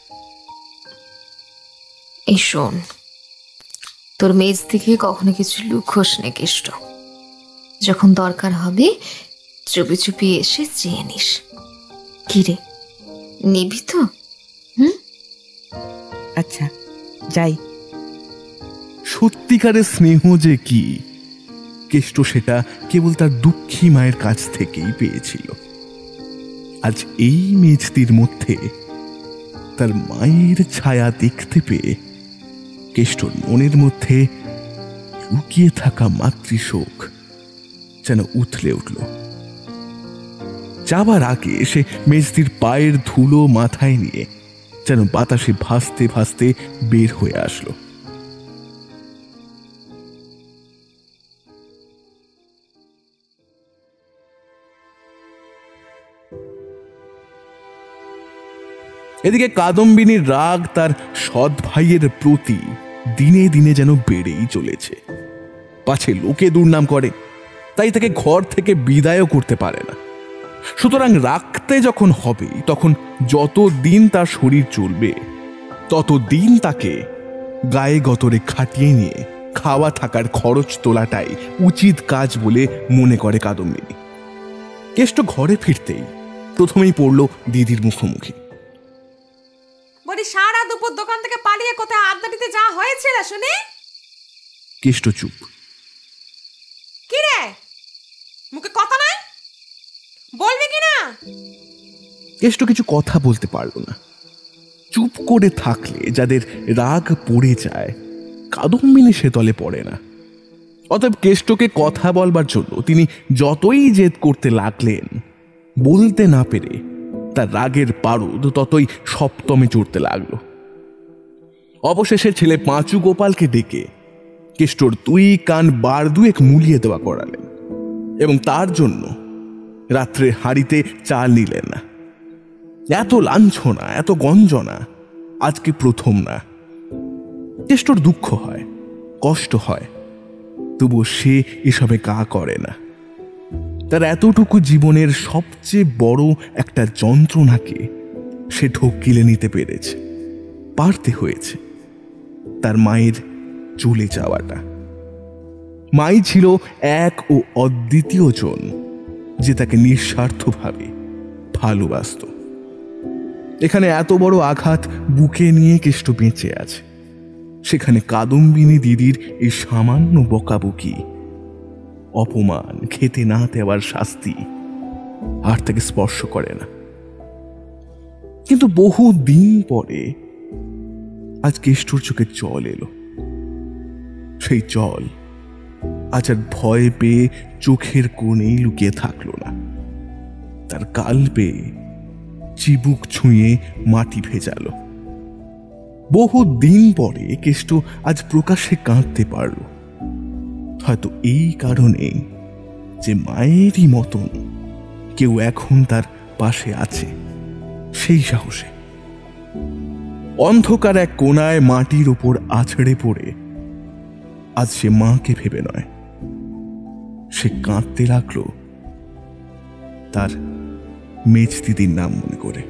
এই শোন, তোর মেজ থেকে কখনো কিছু লুকোস নে কেষ্ট। যখন দরকার হবে চুপি চুপি এসে চেয়ে নিস। কিরে, নিবি তো? আচ্ছা, যাই। সত্যিকারের স্নেহ যে কি, কেষ্ট সেটা কেবল তার দুঃখী মায়ের কাছ থেকেই পেয়েছিল। আজ এই মেজদির মধ্যে তার মায়ের ছায়া দেখতে পেয়ে কেষ্টর মনের মধ্যে লুকিয়ে থাকা মাতৃশোক যেন উথলে উঠল। যাবার আগে সে মেজদির পায়ের ধুলো মাথায় নিয়ে যেন যেন বাতাসে ভাসতে ভাসতে বের হয়ে আসলো। এদিকে কাদম্বিনীর রাগ তার সৎ ভাইয়ের প্রতি দিনে দিনে যেন বেড়েই চলেছে। পাছে লোকে দুর্নাম করে, তাই তাকে ঘর থেকে বিদায়ও করতে পারে না। সুতরাং রাখতে যখন হবে, তখন যত দিন তার শরীর চলবে তত দিন তাকে গায়ে গতরে খাটিয়ে নিয়ে খাওয়া থাকার খরচ তোলাটাই উচিত কাজ বলে মনে করে কাদম্বিনী। কেষ্ট ঘরে ফিরতেই প্রথমেই পড়ল দিদির মুখোমুখি। বলি, সারা দুপুর দোকান থেকে পালিয়ে কোথায় আড্ডা দিতে যাওয়া হয়েছিল শুনে? কেষ্ট চুপ। কি রে, মুখে কথা নাই, বলবি কি না? কেষ্ট কিছু কথা বলতে পারল না। চুপ করে থাকলে যাদের রাগ পড়ে যায়, কাদম্বিনী সে তলে পড়ে না। অতএব কেষ্টকে কথা বলবার জন্য তিনি যতই জেদ করতে লাগলেন, বলতে না পেরে তার রাগের পারদ ততই সপ্তমে চড়তে লাগলো। অবশেষে ছেলে পাঁচু গোপালকে ডেকে কেষ্টর 2 কান বার 2 মুলিয়ে দেওয়া করালেন এবং তার জন্য রাত্রে হাঁড়িতে চাল নিলেন না। এত লাঞ্ছনা, এত গঞ্জনা আজকে প্রথম না। কেষ্টর দুঃখ হয়, কষ্ট হয়, তবুও সে এসবে গা করে না। তার এতটুকু জীবনের সবচেয়ে বড় একটা যন্ত্রণাকে সে ঢোকিলে নিতে পেরেছে, পারতে হয়েছে। তার মায়ের চলে যাওয়াটা। মাই ছিল এক ও অদ্বিতীয় জন যে তাকে নিঃস্বার্থভাবে ভালোবাসত। এখানে এত বড় আঘাত বুকে নিয়ে কেষ্ট বেঁচে আছে, সেখানে কাদম্বিনী দিদির এই সামান্য বকাবকি, অপমান, খেতে না দেওয়ার শাস্তি আর তাকে স্পর্শ করে না। কিন্তু বহু দিন পরে আজ কেষ্টর চোখে জল এলো। সেই জল আজ আর ভয় পেয়ে চোখের কোণেই লুকিয়ে থাকলো না, তার গাল পেয়ে চিবুক ছুঁয়ে মাটি ভেজালো। বহু দিন পরে কেষ্ট আজ প্রকাশ্যে কাঁদতে পারল, হয়তো এই কারণে যে মায়েরই মতন কেউ এখন তার পাশে আছে, সেই সাহসে। অন্ধকার এক কোণায় মাটির উপর আছড়ে পড়ে আজ সে মাকে ভেবে নয়, সে কাঁদতে লাগলো তার মেজ দিদির নাম মনে করে।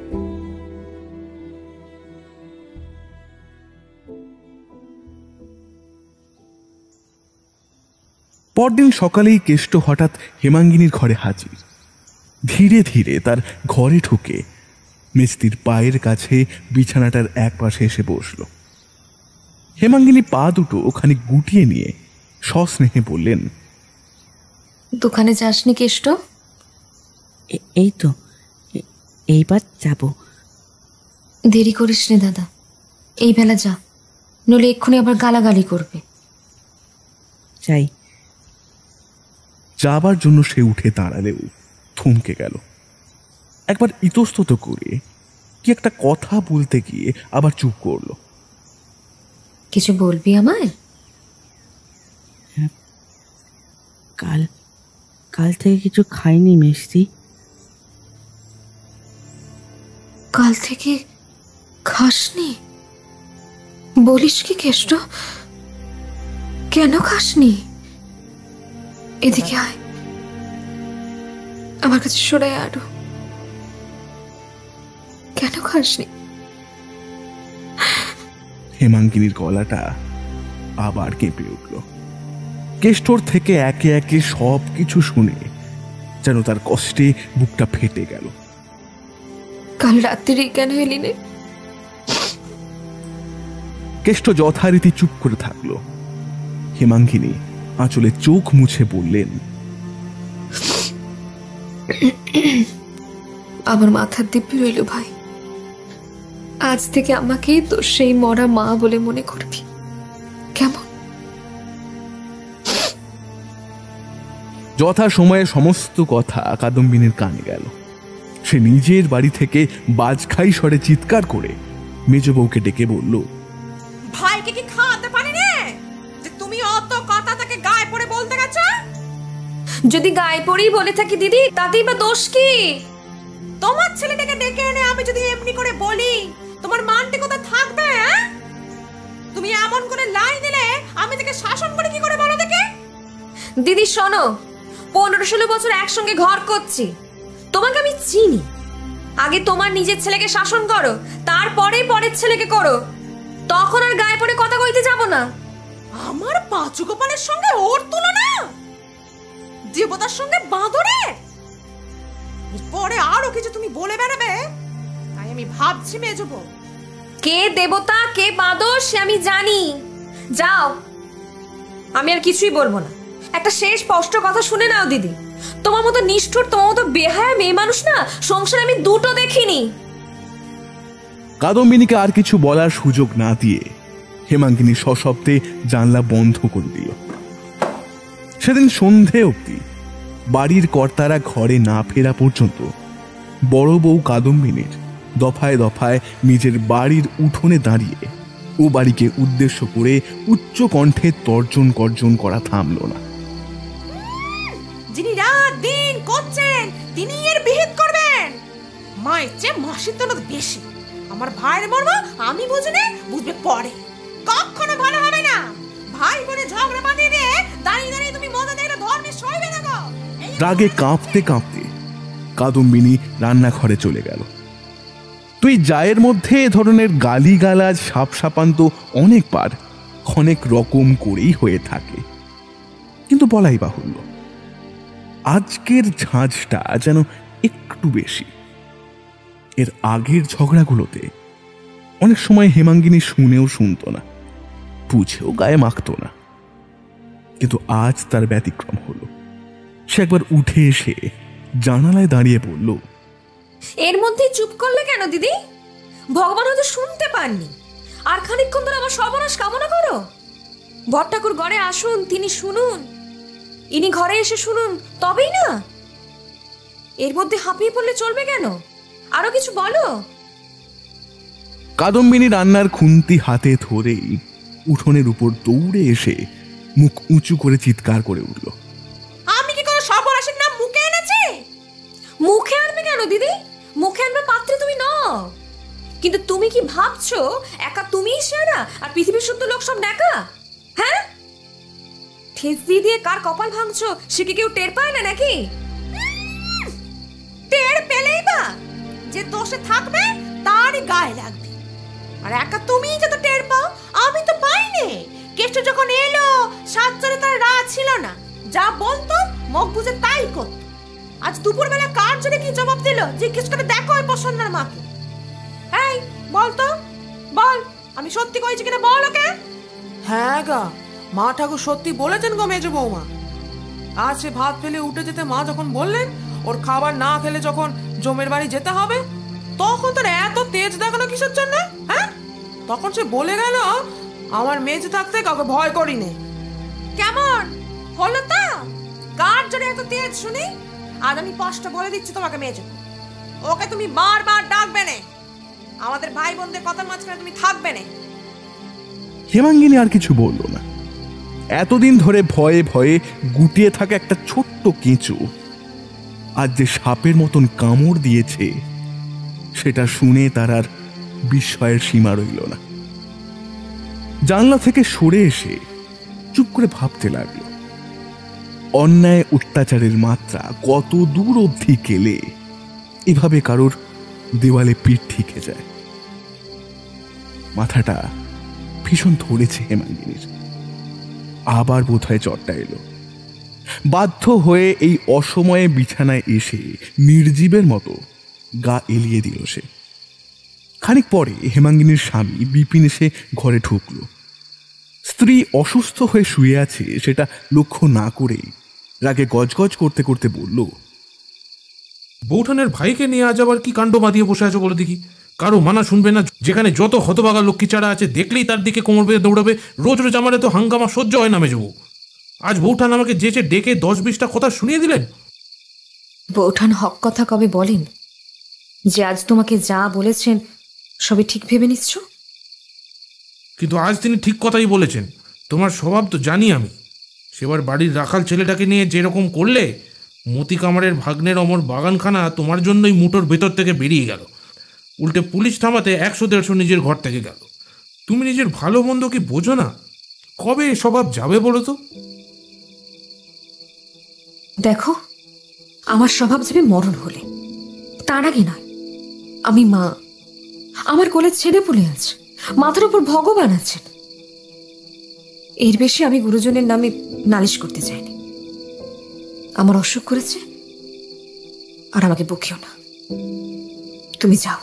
পরদিন সকালেই কেষ্ট হঠাৎ হেমাঙ্গিনীর ঘরে হাজির। ধীরে ধীরে তার ঘরে ঢুকে মেজদির পায়ের কাছে বিছানাটার এক পাশে এসে বসল। হেমাঙ্গিনী পা দুটো খানিক গুটিয়ে নিয়ে সস্নেহে বললেন, দোকানে যাসনি কেষ্ট? এই তো এইবার যাব। দেরি করিস নে দাদা, এই বেলা যা, নইলে এক্ষুনি আবার গালাগালি করবে। যাই। যাবার জন্য সে উঠে দাঁড়ালেও থমকে গেল। একবার ইতস্তত করে কি একটা কথা বলতে গিয়ে আবার চুপ করল। কিছু বলবি আমায়? কাল থেকে কিছু খাইনি মেজদি। কাল থেকে খাসনি? বলিস কি কেষ্ট? কেন খাসনি? এদিকে আয়, আমার কাছে সরে আরো। কেন খাসনি? হেমাঙ্গিনীর গলাটা আবার কেঁপে উঠল। কেষ্টর থেকে একে একে সব কিছু শুনে যেন তার কষ্টে বুকটা ফেটে গেল। কাল রাত্রি কেন এলি নে? কেষ্ট যথারীতি চুপ করে থাকলো। হেমাঙ্গিনী আঁচলে চোখ মুছে বললেন, আমার মাথার দিব্যি রইল ভাই, আজ থেকে আমাকেই তো সেই মরা মা বলে মনে করবি, কেমন? যথা সময়ে সমস্ত কথা কাদম্বিনীর কানে গেল। সে নিজের বাড়ি থেকে বাজখাই স্বরে চিৎকার করে মেজ বউকে ডেকে বলল, ভাইকে কি খাওয়াতে পারি রে যে তুমি অত কথা তাকে গায়ে পড়ে বলতে গেছো? যদি গায়ে পড়েই বলে থাকি দিদি, তাতেই বা দোষ কি? তোমার ছেলেটাকে ডেকে এনে আমি যদি এমনি করে বলি, তোমার মানটি কোথায় থাকবে? তুমি এমন করে লাই দিলে আমি তাকে শাসন করে কি করে বলো দেখে? দিদি শোনো, 15-16 বছর একসঙ্গে ঘর করছি, তোমাকে আমি চিনি। আগে তোমার নিজের ছেলেকে শাসন করো, তারপরে পরের ছেলেকে করো, তখন আর গায়ে পড়ে কথা কইতে যাব না। আমার পাঁচু গোপালের সঙ্গে ওর তুলনা? দেবতার সঙ্গে বাঁদরের? পরে আরো কিছু তুমি বলে বেড়াবে, তাই আমি ভাবছি মেজবো কে দেবতা কে বাঁদর সে আমি জানি। যাও, আমি আর কিছুই বলবো না। একটা শেষ স্পষ্ট কথা শুনে নাও দিদি, তোমার মতো নিষ্ঠুর, তোমার মতো বেহায়া মেয়ে মানুষ না সংসারে আমি দুটো দেখিনি। কাদম্বিনীকে আর কিছু বলার সুযোগ না দিয়ে হেমাঙ্গিনী সশব্দে জানলা বন্ধ করে দিল। সেদিন সন্ধে অবধি বাড়ির কর্তারা ঘরে না ফেরা পর্যন্ত বড় বউ কাদম্বিনীর দফায় দফায় নিজের বাড়ির উঠোনে দাঁড়িয়ে ও বাড়িকে উদ্দেশ্য করে উচ্চ কণ্ঠে তর্জন গর্জন করা থামল না। যিনি রাত দিন করছেন তিনি এর বিহিত করবেন। মায়ের চেয়ে মাসির তো বেশি। আমার ভাইয়ের মর্ম আমি বুঝলে বুঝবে পরে, কখনো ভালো হবে না। ভাই বোনে ঝগড়া বাঁধিয়ে দিয়ে দাঁড়িয়ে দাঁড়িয়ে তুমি মজা দেখলে ধর্মে সইবে না গো। রাগে কাঁপতে কাঁপতে কাদম্বিনী রান্নাঘরে চলে গেল। তুই জায়ের মধ্যে এ ধরনের গালিগালাজ সাপসাপান্ত অনেকবার অনেক রকম করেই হয়ে থাকে, কিন্তু বলাই বাহুল্য আজকের ঝাঁঝটা যেন একটু বেশি। এর আগের ঝগড়াগুলোতে অনেক সময় হেমাঙ্গিনী শুনেও শুনতো না, বুঝেও গায়ে মাখতো না, কিন্তু আজ তার ব্যতিক্রম হলো। সে একবার উঠে এসে জানালায় দাঁড়িয়ে বলল, এর মধ্যে চুপ করলে কেন দিদি? ভগবান হয়তো শুনতে পাননি, আর খানিকক্ষণ ধরে আমার সর্বনাশ কামনা করো। বর ঠাকুর ঘরে আসুন, তিনি শুনুন, ইনি ঘরে এসে শুনুন, তবেই না। এর মধ্যে হাঁপিয়ে পড়লে চলবে কেন? আরো কিছু বলো। কাদম্বিনী রান্নার খুন্তি হাতে ধরেই উঠোনের উপর দৌড়ে এসে মুখ উঁচু করে চিৎকার করে উঠল, আমি কি কোনো সর্বনাশের নাম মুখে এনেছি? মুখে আনবে কেন দিদি? মুখে আনবে পাত্রে তুমি নও। কিন্তু তুমি কি ভাবছো একা তুমিই সেরা আর পৃথিবীর শুদ্ধ লোক সব ন্যাকা? হ্যাঁ, ঠেস দিয়ে দিয়ে কার কপাল ভাঙছো সে কি কেউ টের পায় না নাকি? টের পেলেই বা যে দোষে থাকবে তারই গায়ে লাগবে। আর একা তুমিই যত টের পাও, আমি তো পাইনি। কেষ্ট যখন এলো সাতচরে তার রাত ছিল না, যা বলতো মুখ বুঝে তাই করত। আজ দুপুরবেলা কার জন্য কি জবাব দিল জিজ্ঞেস করে দেখো ওই প্রসন্নার মাকে। এই বলতো, বল আমি সত্যি কইছি কিনা বল ওকে। হ্যাঁ গা, মা ঠাকুর সত্যি বলেছেন গো মেজ বৌমা। আজ সে ভাত ফেলে উঠে যেতে মা যখন বললেন, ওর খাবার না খেলে যখন জমের বাড়ি যেতে হবে, তখন তোর এত তেজ দেখানো কিসের জন্য? হ্যাঁ, তখন সে বলে গেল আমার মেজ থাকতে কাউকে ভয় করি নে। কেমন হলো তা? কার জন্য এত তেজ শুনি? আজ আমি স্পষ্ট বলে দিচ্ছি তোমাকে মেজো, ওকে তুমি বারবার ডাকবে না। আমাদের ভাই বোনদের কথার মাঝখানে তুমি থাকবে না। হেমাঙ্গিনী আর কিছু বলল না। এতদিন ধরে ভয়ে ভয়ে গুটিয়ে থাকা একটা ছোট্ট কেঁচো আজ যে সাপের মতন কামড় দিয়েছে সেটা শুনে তার আর বিস্ময়ের সীমা রইল না। জানলা থেকে সরে এসে চুপ করে ভাবতে লাগলো, অন্যায় অত্যাচারের মাত্রা কত দূর অবধি গেলে এভাবে কারোর দেওয়ালে পিঠ ঠিকে যায়। মাথাটা ভীষণ ধরেছে হেমাঙ্গিনীর। আবার বোধহয় চটটা এলো। বাধ্য হয়ে এই অসময়ে বিছানায় এসে নির্জীবের মতো গা এলিয়ে দিল সে। খানিক পরে হেমাঙ্গিনীর স্বামী বিপিন এসে ঘরে ঢুকল। স্ত্রী অসুস্থ হয়ে শুয়ে আছে সেটা লক্ষ্য না করেই রাগে গজগজ করতে করতে বলল, বৌঠানের ভাইকে নিয়ে আজ আবার কি কাণ্ড বাঁধিয়ে বসে আছো বলে দেখি। কারো মানা শুনবে না, যেখানে যত হতভাগা লক্ষ্মী চারা আছে দেখলেই তার দিকে কোমর বেঁধে দৌড়াবে। রোজ রোজ আমার তো হাঙ্গামা সহ্য হয় না মেজবু। আজ বৌঠান আমাকে যেচে ডেকে 10-20টা কথা শুনিয়ে দিলেন। বৌঠান হক কথা কবে বলেন যে আজ তোমাকে যা বলেছেন সবই ঠিক ভেবে নিচ্ছ? কিন্তু আজ তিনি ঠিক কথাই বলেছেন। তোমার স্বভাব তো জানি আমি। সেবার বাড়ির রাখাল ছেলেটাকে নিয়ে যেরকম করলে, মতি কামারের ভাগ্নের অমর বাগানখানা তোমার জন্যই মুঠোর ভেতর থেকে বেরিয়ে গেল। উল্টে পুলিশ থামাতে 100-150 নিজের ঘর থেকে গেল। তুমি নিজের ভালো মন্দ কি বোঝো না? কবে এ স্বভাব যাবে বলো তো? দেখো, আমার স্বভাব যাবে মরণ হলে, তার আগে নয়। আমি মা, আমার কোলে ছেলে পুলে আছে, মাথার উপর ভগবান আছেন। এর বেশি আমি গুরুজনের নামে নালিশ করতে চাইনি। আমার অসুখ করেছে, আর আমাকে বকিও না। তুমি যাও।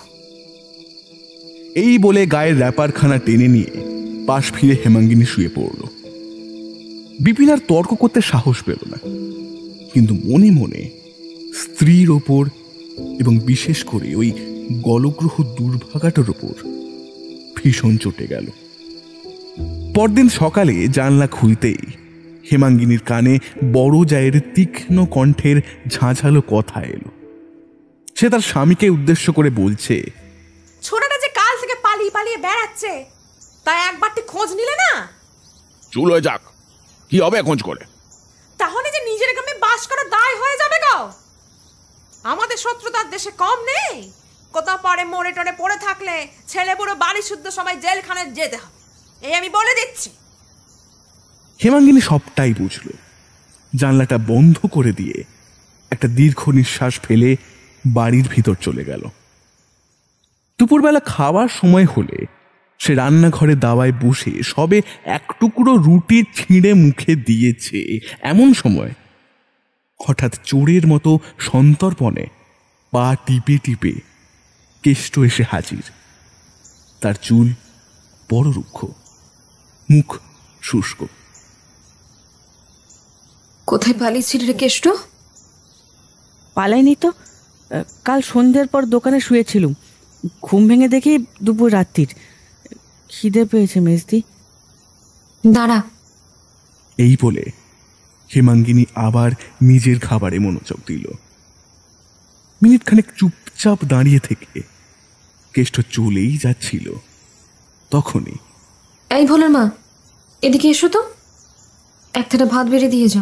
এই বলে গায়ের র্যাপারখানা টেনে নিয়ে পাশ ফিরে হেমাঙ্গিনী শুয়ে পড়ল। বিপিন আর তর্ক করতে সাহস পেল না, কিন্তু মনে মনে স্ত্রীর ওপর এবং বিশেষ করে ওই গলগ্রহ দুর্ভাগাটার ওপর ভীষণ চটে গেল। পরদিন সকালে জানলা খুলতেই হেমাঙ্গিনীর কানে বড় জায়ের তীক্ষ্ণ কণ্ঠের ঝাঁঝালো কথা এলো। সে তার স্বামীকে উদ্দেশ্য করে বলছে, ছোটটা যে কাল থেকে পালিয়ে পালিয়ে বেড়াচ্ছে, তাই একবারটি খোঁজ নিলে না? চুল হয়ে যাক, কি হবে খোঁজ করে? তাহলে যে নিজের গ্রামে বাস করা দায় হয়ে যাবে গো। আমাদের শত্রুতার দেশে কম নেই। কোথাও পরে মোড়ে টোড়ে পড়ে থাকলে ছেলে বুড়ো বাড়ি শুদ্ধ সবাই জেলখানায় যেতে হবে, এই আমি বলে দিচ্ছি। হেমাঙ্গিনী সবটাই বুঝল। জানলাটা বন্ধ করে দিয়ে একটা দীর্ঘ নিঃশ্বাস ফেলে বাড়ির ভিতর চলে গেল। দুপুরবেলা খাওয়ার সময় হলে সে রান্নাঘরে দাওয়ায় বসে সবে এক টুকরো রুটি ছিঁড়ে মুখে দিয়েছে, এমন সময় হঠাৎ চোরের মতো সন্তর্পণে পা টিপে টিপে কেষ্ট এসে হাজির। তার চুল বড় রুক্ষ, মুখ শুষ্ক। কোথায় পালিয়েছিল রে কেষ্ট? পালাইনি তো, কাল সন্ধ্যের পর দোকানে শুয়েছিলুম। ঘুম ভেঙে দেখি দুপুর রাত্রির। খিদে পেয়েছে মেজদি। দাঁড়া। এই বলে হেমাঙ্গিনী আবার নিজের খাবারে মনোযোগ দিল। মিনিটখানেক চুপচাপ দাঁড়িয়ে থেকে কেষ্ট চলেই যাচ্ছিল। তখনই, এই ভোলার মা, এদিকে এসো তো, এক থালা ভাত বেড়ে দিয়ে যাও।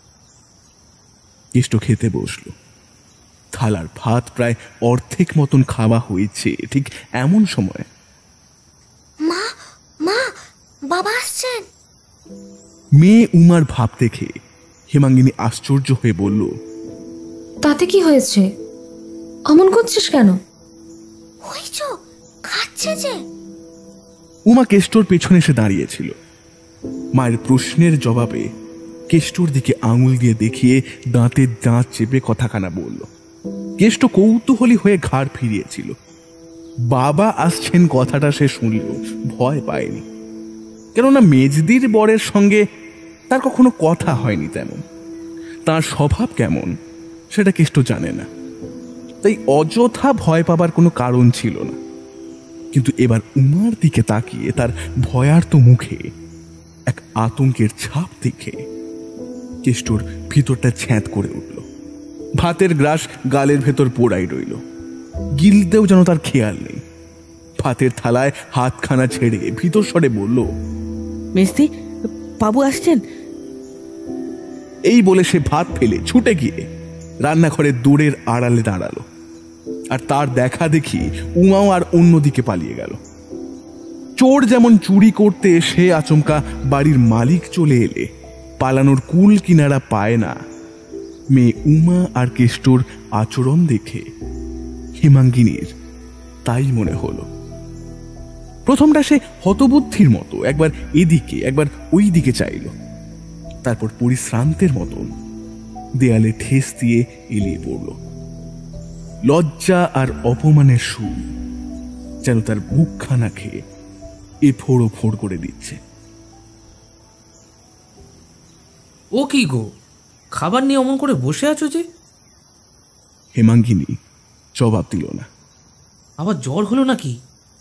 কেষ্ট খেতে বসল। থালার ভাত প্রায় অর্ধেক মতন খাওয়া হয়েছে। ঠিক এমন সময় মা, মা, বাবা আসছেন। মেয়ে উমার ভাব দেখে হেমাঙ্গিনী আশ্চর্য হয়ে বলল, তাতে কি হয়েছে? অমন করছিস কেন? হইছো খাচ্ছে যে। উমা কেষ্টর পেছনে এসে দাঁড়িয়েছিল। মায়ের প্রশ্নের জবাবে কেষ্টর দিকে আঙুল দিয়ে দেখিয়ে দাঁতের দাঁত চেপে কথাখানা বলল। কেষ্ট কৌতূহলী হয়ে ঘাড় ফিরিয়েছিল। বাবা আসছেন কথাটা সে শুনল, ভয় পায়নি। কেননা মেজদির বরের সঙ্গে তার কখনো কথা হয়নি তেমন। তার স্বভাব কেমন সেটা কেষ্ট জানে না, তাই অযথা ভয় পাবার কোনো কারণ ছিল না। কিন্তু এবার উমার দিকে তাকিয়ে তার ভয়ার্ত মুখে এক আতঙ্কের ছাপ দেখে কেষ্টর ভিতরটা ছ্যাঁত করে উঠল। ভাতের গ্রাস গালের ভেতর পোড়াই রইল। গিলতেও যেন তার খেয়াল নেই। ভাতের থালায় হাতখানা ছেড়ে ভিতর স্বরে বলল, মেজদি, বাবু আসছেন। এই বলে সে ভাত ফেলে ছুটে গিয়ে রান্নাঘরের দূরের আড়ালে দাঁড়ালো। আর তার দেখা দেখি উমাও আর অন্যদিকে পালিয়ে গেল। চোর যেমন চুরি করতে সে আচমকা বাড়ির মালিক চলে এলে পালানোর কুল কিনারা পায় না, মেয়ে উমা আর কেষ্টর আচরণ দেখে হেমাঙ্গিনীর তাই মনে হলো। প্রথমটা সে হতবুদ্ধির মতো একবার এদিকে একবার ওই দিকে চাইল, তারপর পরিশ্রান্তের মতন দেয়ালে ঠেস দিয়ে এলিয়ে পড়ল। লজ্জা আর অপমানের সুর যেন তার বুকখানা খেয়ে এফোড় ওফোড় করে দিচ্ছে। ও কি গো, খাবার নিয়ে অমন করে বসে আছো যে? হেমাঙ্গিনী জবাব দিল না। আবার জ্বর হলো নাকি?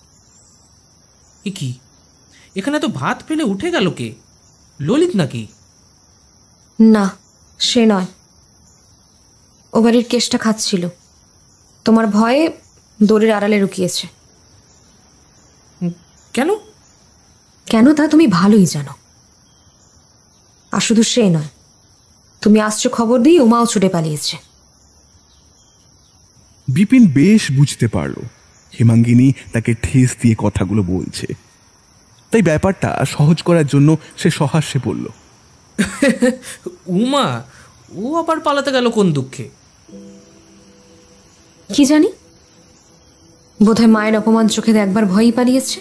এ কি, এখানে তো ভাত ফেলে উঠে গেল কে? ললিত নাকি? না, সে নয়। ও বাড়ির কেষ্টা খাচ্ছিল, তোমার ভয়ে দড়ির আড়ালে লুকিয়েছে। কেন? কেন তা তুমি ভালোই জানো। আর শুধু সে নয়, তুমি আসছো খবর দিয়ে উমাও ছুটে পালিয়েছে। বিপিন বেশ বুঝতে পারল হেমাঙ্গিনী তাকে ঠেস দিয়ে কথাগুলো বলছে, তাই ব্যাপারটা সহজ করার জন্য সে সহাস্যে বলল, উমা ও আবার পালাতে গেল কোন দুঃখে? কি জানি, বোধহয় মায়ের অপমান চোখে একবার ভয়ই পালিয়েছে।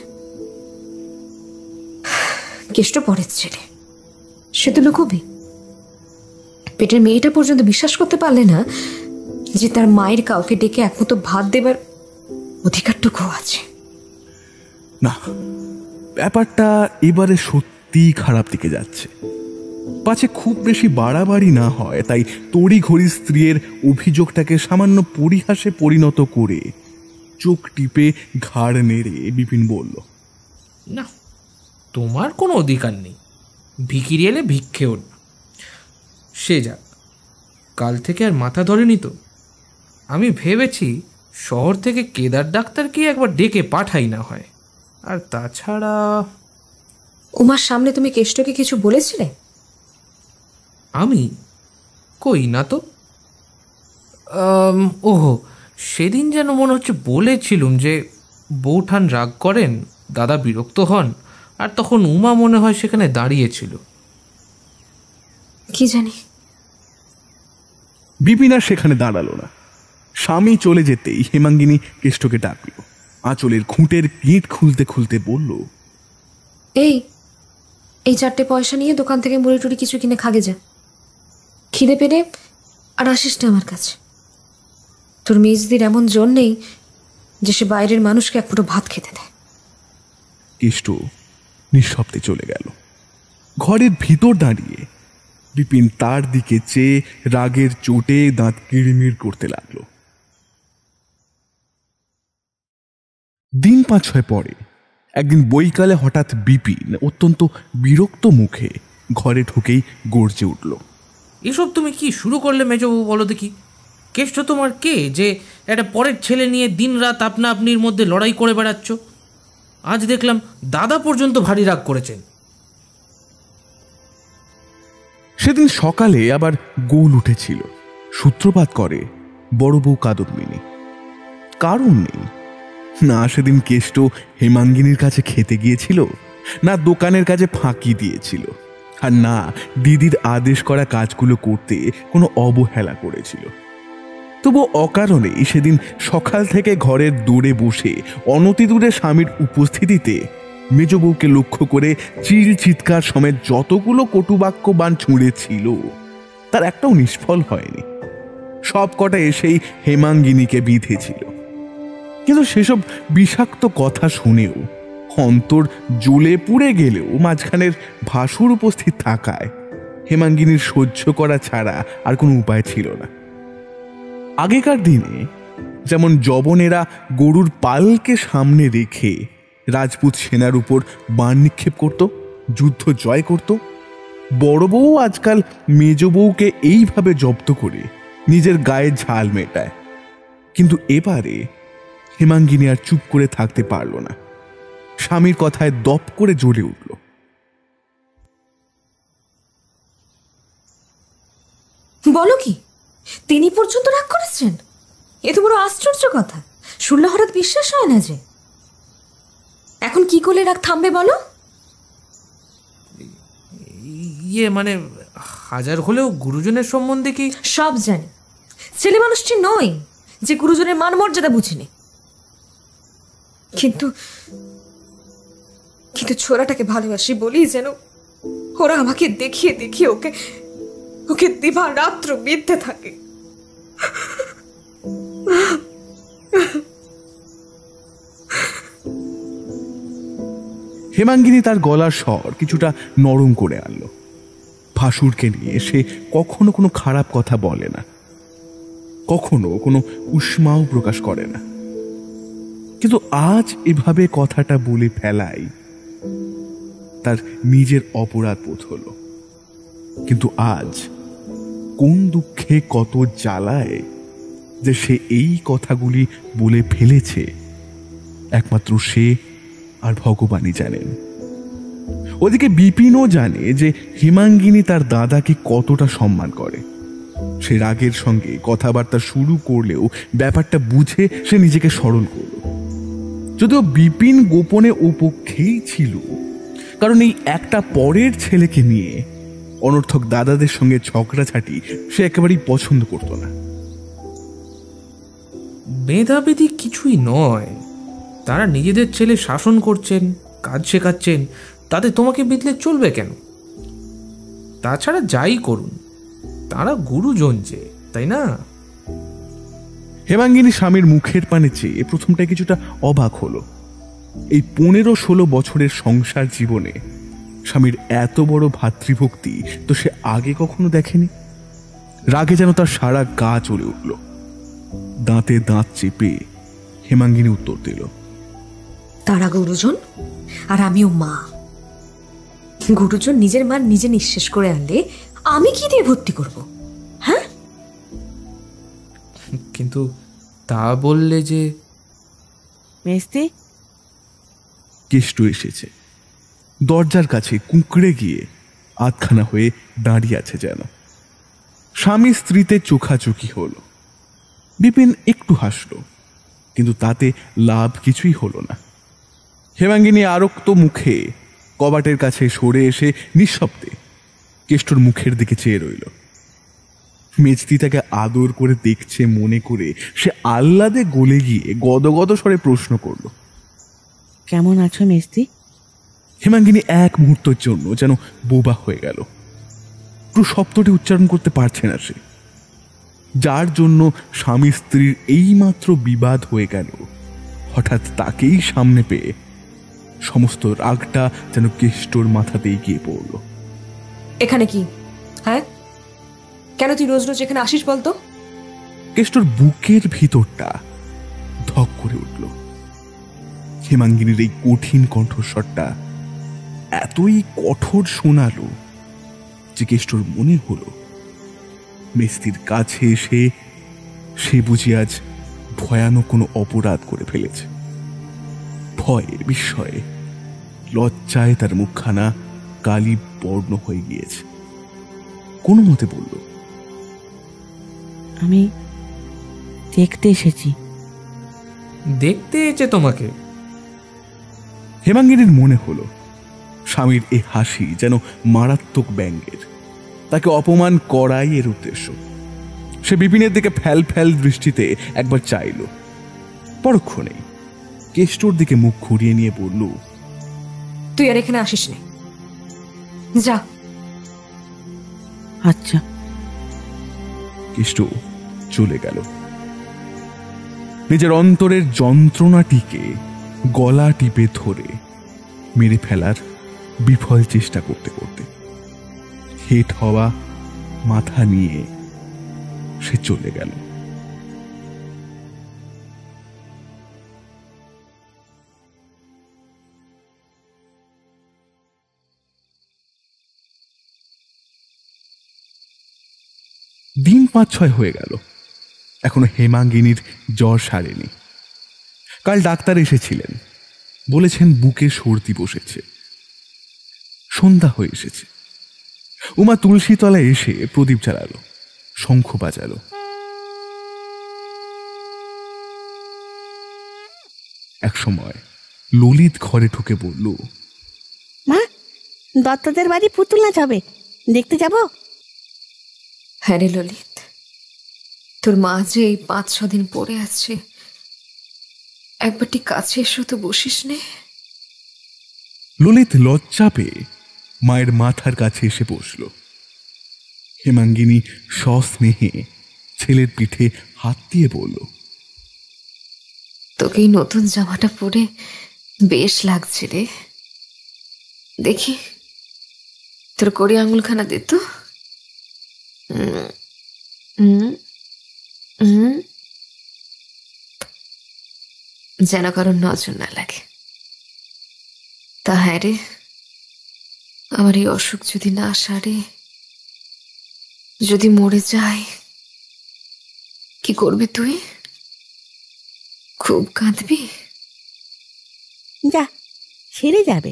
কেষ্ট পরের ছেলে, সে তো লুকোবে। পেটের মেয়েটা পর্যন্ত বিশ্বাস করতে পারলে না যে তার মায়ের কাউকে ডেকে একমতো ভাত দেবার অধিকারটুকু আছে। না, ব্যাপারটা এবারে সত্যি খারাপ দিকে যাচ্ছে। পাছে খুব বেশি বাড়াবাড়ি না হয়, তাই তড়িঘড়ি স্ত্রীর অভিযোগটাকে সামান্য পরিহাসে পরিণত করে চোখ টিপে ঘাড় নেড়ে বিপিন বলল, না, তোমার কোনো অধিকার নেই। ভিখিরি এলে ভিক্ষে ওর। সে যাক, কাল থেকে আর মাথা ধরেনি তো। আমি ভেবেছি শহর থেকে কেদার ডাক্তারকে একবার ডেকে পাঠাই না হয়। আর তাছাড়া উমার সামনে তুমি কেষ্টকে কিছু বলেছিলে? আমি কই না তো। ওহো, সেদিন যেন মনে হচ্ছে বলেছিলুম যে বৌঠান রাগ করেন, দাদা বিরক্ত হন, আর তখন উমা মনে হয় সেখানে দাঁড়িয়েছিল। কি জানি। বিপিন আর সেখানে দাঁড়ালো না। স্বামী চলে যেতেই হেমাঙ্গিনী কেষ্টকে ডাকল। আঁচলের খুঁটের গিঁট খুলতে খুলতে বলল, এই 4টে পয়সা নিয়ে দোকান থেকে মুড়ি টুড়ি কিছু কিনে খাগে যা। খিদে পেলে আর আসিস না আমার কাছে। তোর মেজদির এমন জোর নেই যে সে বাইরের মানুষকে এক ফুটো ভাত খেতে দেয়। কেষ্ট নিঃশব্দে চলে গেল। ঘরের ভিতর দাঁড়িয়ে বিপিন তার দিকে চেয়ে রাগের চোটে দাঁত কিড়মিড় করতে লাগল। দিন 5-6 পরে একদিন বৈকালে হঠাৎ বিপিন অত্যন্ত বিরক্ত মুখে ঘরে ঢুকেই গর্জে উঠল, এসব তুমি কি শুরু করলে মেজবাবু? বলো দেখি, কেষ্ট তোমার কে যে একটা পরের ছেলে নিয়ে দিন রাত আপনা আপনির মধ্যে লড়াই করে বেড়াচ্ছ? আজ দেখলাম দাদা পর্যন্ত ভারী রাগ করেছেন। সেদিন সকালে আবার গোল উঠেছিল। সূত্রপাত করে বড় বউ কাদম্বিনী। কারণ নেই, না সেদিন কেষ্ট হেমাঙ্গিনীর কাছে খেতে গিয়েছিল, না দোকানের কাছে ফাঁকি দিয়েছিল, আর না দিদির আদেশ করা কাজগুলো করতে কোনো অবহেলা করেছিল। তবু অকারণেই সেদিন সকাল থেকে ঘরের দূরে বসে অনতি দূরে স্বামীর উপস্থিতিতে মেজ বউকে লক্ষ্য করে চিল চিৎকার সমেত যতগুলো কটুবাক্য বাণ ছুঁড়েছিল তার একটাও নিষ্ফল হয়নি। সব কটা এসেই হেমাঙ্গিনীকে বিঁধেছিল। কিন্তু সেসব বিষাক্ত কথা শুনেও অন্তর জ্বলে পুড়ে গেলেও মাঝখানের ভাসুর উপস্থিত থাকায় হেমাঙ্গিনীর সহ্য করা ছাড়া আর কোনো উপায় ছিল না। আগেকার দিনে যেমন জবনেরা গরুর পালকে সামনে রেখে রাজপুত সেনার উপর বাণ নিক্ষেপ করত, যুদ্ধ জয় করত, বড় বউ আজকাল মেজ বউকে এইভাবে জব্দ করে নিজের গায়ে ঝাল মেটায়। কিন্তু এবারে হেমাঙ্গিনী আর চুপ করে থাকতে পারল না। স্বামীর কথায় দপ করে জ্বলে উঠল। বলো কি, তিনি পর্যন্ত রাগ করেছেন? এ তো বড় আশ্চর্য কথা। শুনলে হঠাৎ বিশ্বাস হয় না যে। এখন কি করলে রাগ থামবে বলো? মানে হাজার হলেও গুরুজনের সম্বন্ধে কি? সব জানি। ছেলে মানুষটি নয় যে গুরুজনের মান মর্যাদা বুঝিনি। কিন্তু কিন্তু ছোড়াটাকে ভালোবাসি বলি যেন ওরা আমাকে দেখিয়ে দেখিয়ে ওকে ওকে দিবা রাত্র বিদ্ধে থাকে। হেমাঙ্গিনী তার গলার স্বর কিছুটা নরম করে আনলো। ভাসুরকে নিয়ে সে কখনো কোনো খারাপ কথা বলে না, কখনো কোনো উষ্মাও প্রকাশ করে না। কিন্তু আজ এভাবে কথাটা বলে ফেলাই তার নিজের অপরাধ বোধ হলো। কিন্তু আজ কোন দুঃখে কত জ্বালায় যে সে এই কথাগুলি বলে ফেলেছে একমাত্র সে আর ভগবানই জানেন। ওদিকে বিপিনও জানে যে হেমাঙ্গিনী তার দাদাকে কতটা সম্মান করে। সে রাগের সঙ্গে কথাবার্তা শুরু করলেও ব্যাপারটা বুঝে সে নিজেকে স্মরণ করল। যদিও বিপিন গোপনে ও পক্ষেই ছিল, কারণ এই একটা পরের ছেলেকে নিয়ে অনর্থক দাদাদের সঙ্গে ঝগড়াঝাটি সে একেবারেই পছন্দ করত না। ভেদাভেদি কিছুই নয়, তারা নিজেদের ছেলে শাসন করছেন, কাজ শেখাচ্ছেন, তাতে তোমাকে বিদলে চলবে কেন? তাছাড়া যাই করুন, তারা গুরুজন যে, তাই না? হেমাঙ্গিনী স্বামীর মুখের পানে চেয়ে প্রথমটা কিছুটা অবাক হলো। এই 15-16 বছরের সংসার জীবনে স্বামীর এত বড় ভাতৃভক্তি তো সে আগে কখনো দেখেনি। রাগে যেন তার সারা গা চলে উঠল। দাঁতে দাঁত চেপে হেমাঙ্গিনী উত্তর দিল, তারা গুরুজন আর আমিও মা। গুরুজন নিজের মান নিজে নিঃশেষ করে আনলে আমি কি দিয়ে ভর্তি করব? হ্যাঁ, কিন্তু তা বললে যে। মেস্তি কেষ্ট এসেছে। দরজার কাছে কুঁকড়ে গিয়ে আধখানা হয়ে দাঁড়িয়ে আছে যেন। স্বামী স্ত্রীতে চোখাচোখি হলো। বিপিন একটু হাসল, কিন্তু তাতে লাভ কিছুই হলো না। হেমাঙ্গিনী আরক্ত মুখে কবাটের কাছে সরে এসে নিঃশব্দে কেষ্টর মুখের দিকে চেয়ে রইল। মেজদি তাকে আদর করে দেখছে মনে করে সে আহ্লাদে গলে গিয়ে গদগদ স্বরে প্রশ্ন করল, কেমন আছো মেস্তি? হেমাঙ্গিনী এক মুহূর্তের জন্য যেন বোবা হয়ে গেল। পুরো শব্দটি উচ্চারণ করতে পারছে না সে। যার জন্য স্বামী স্ত্রীর এইমাত্র বিবাদ হয়ে গেল, হঠাৎ তাকেই সামনে পেয়ে সমস্ত রাগটা যেন কেষ্টর মাথাতেই গিয়ে পড়ল। এখানে কি? হ্যাঁ, কেন তুই রোজ রোজ এখানে আসিস বলতো? কেষ্টর বুকের ভিতরটা ধক করে উঠল। হেমাঙ্গিনীর এই কঠিন কণ্ঠস্বরটা এতই কঠোর শোনালো যে কেষ্টর মনে হলো মেস্তির কাছে এসে সে বুঝি আজ ভয়ানক কোনো অপরাধ করে ফেলেছে। ভয়ে, বিস্ময়ে, লজ্জায় তার মুখখানা কালি বর্ণ হয়ে গিয়েছে। কোনো মতে বলল, আমি দেখতে এসেছি। দেখতে এসেছে তোমাকে? হেমাঙ্গিনীর মনে হলো স্বামীর এ হাসি যেন মারাত্মক ব্যঙ্গের। তাকে অপমান করাই এর উদ্দেশ্য। সে বিপিনের দিকে ফ্যাল ফ্যাল দৃষ্টিতে একবার চাইল। পরক্ষণে কেষ্টর দিকে মুখ ঘুরিয়ে নিয়ে বলল, তুই আর এখানে আসিস না, যা। আচ্ছা। কেষ্ট চলে গেল, নিজের অন্তরের যন্ত্রণাটিকে গলা টিপে ধরে মেরে ফেলার বিফল চেষ্টা করতে করতে। হেট হওয়া মাথা নিয়ে সে চলে গেল। দিন 5-6 হয়ে গেল, এখনো হেমাঙ্গিনীর জ্বর সারেনি। কাল ডাক্তার এসেছিলেন, বলেছেন বুকে সর্দি বসেছে। সন্ধ্যা হয়ে এসেছে। উমা তুলসী তলায় এসে প্রদীপ জ্বালালো, শঙ্খ বাজালো। এক সময় ললিত ঘরে ঢুকে বলল, মা, দত্তদের বাড়ি পুতুল নাচ হবে, দেখতে যাব? হ্যাঁ রে ললিত, তোর মা যে এই 5-6 দিন পরে আছে, একবারটি কাছে এসো তো, বসিস নে। ললিত লজ্জা পেয়ে মায়ের মাথার কাছে এসে বসল। হেমাঙ্গিনী সস্নেহে ছেলের পিঠে হাত দিয়ে বলল, তোকে এই নতুন জামাটা পরে বেশ লাগছে রে। দেখি তোর কড়ি আঙুলখানা দে তো। যেন কারোর নজর না লাগে। তা হ্যাঁ রে, আমার এই অসুখ যদি না সারে, যদি মরে যায়, কি করবি তুই? খুব কাঁদবি? যা, সেরে যাবে।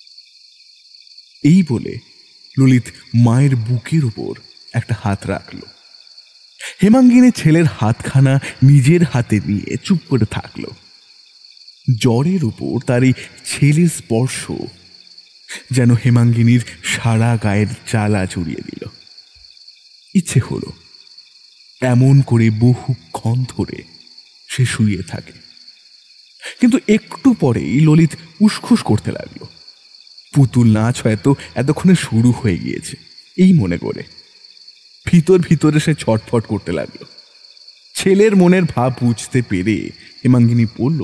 এই বলে ললিত মায়ের বুকের উপর একটা হাত রাখল। হেমাঙ্গিনী ছেলের হাতখানা নিজের হাতে নিয়ে চুপ করে থাকল। জ্বরের উপর তার এই ছেলের স্পর্শ যেন হেমাঙ্গিনীর সারা গায়ের জ্বালা জড়িয়ে দিল। ইচ্ছে হলো এমন করে বহুক্ষণ ধরে সে শুয়ে থাকে, কিন্তু একটু পরেই ললিত উসখুস করতে লাগলো। পুতুল নাচ হয়তো এতক্ষণে শুরু হয়ে গিয়েছে এই মনে করে ভিতর ভিতরে সে ছটফট করতে লাগলো। ছেলের মনের ভাব বুঝতে পেরে হেমাঙ্গিনী বলল,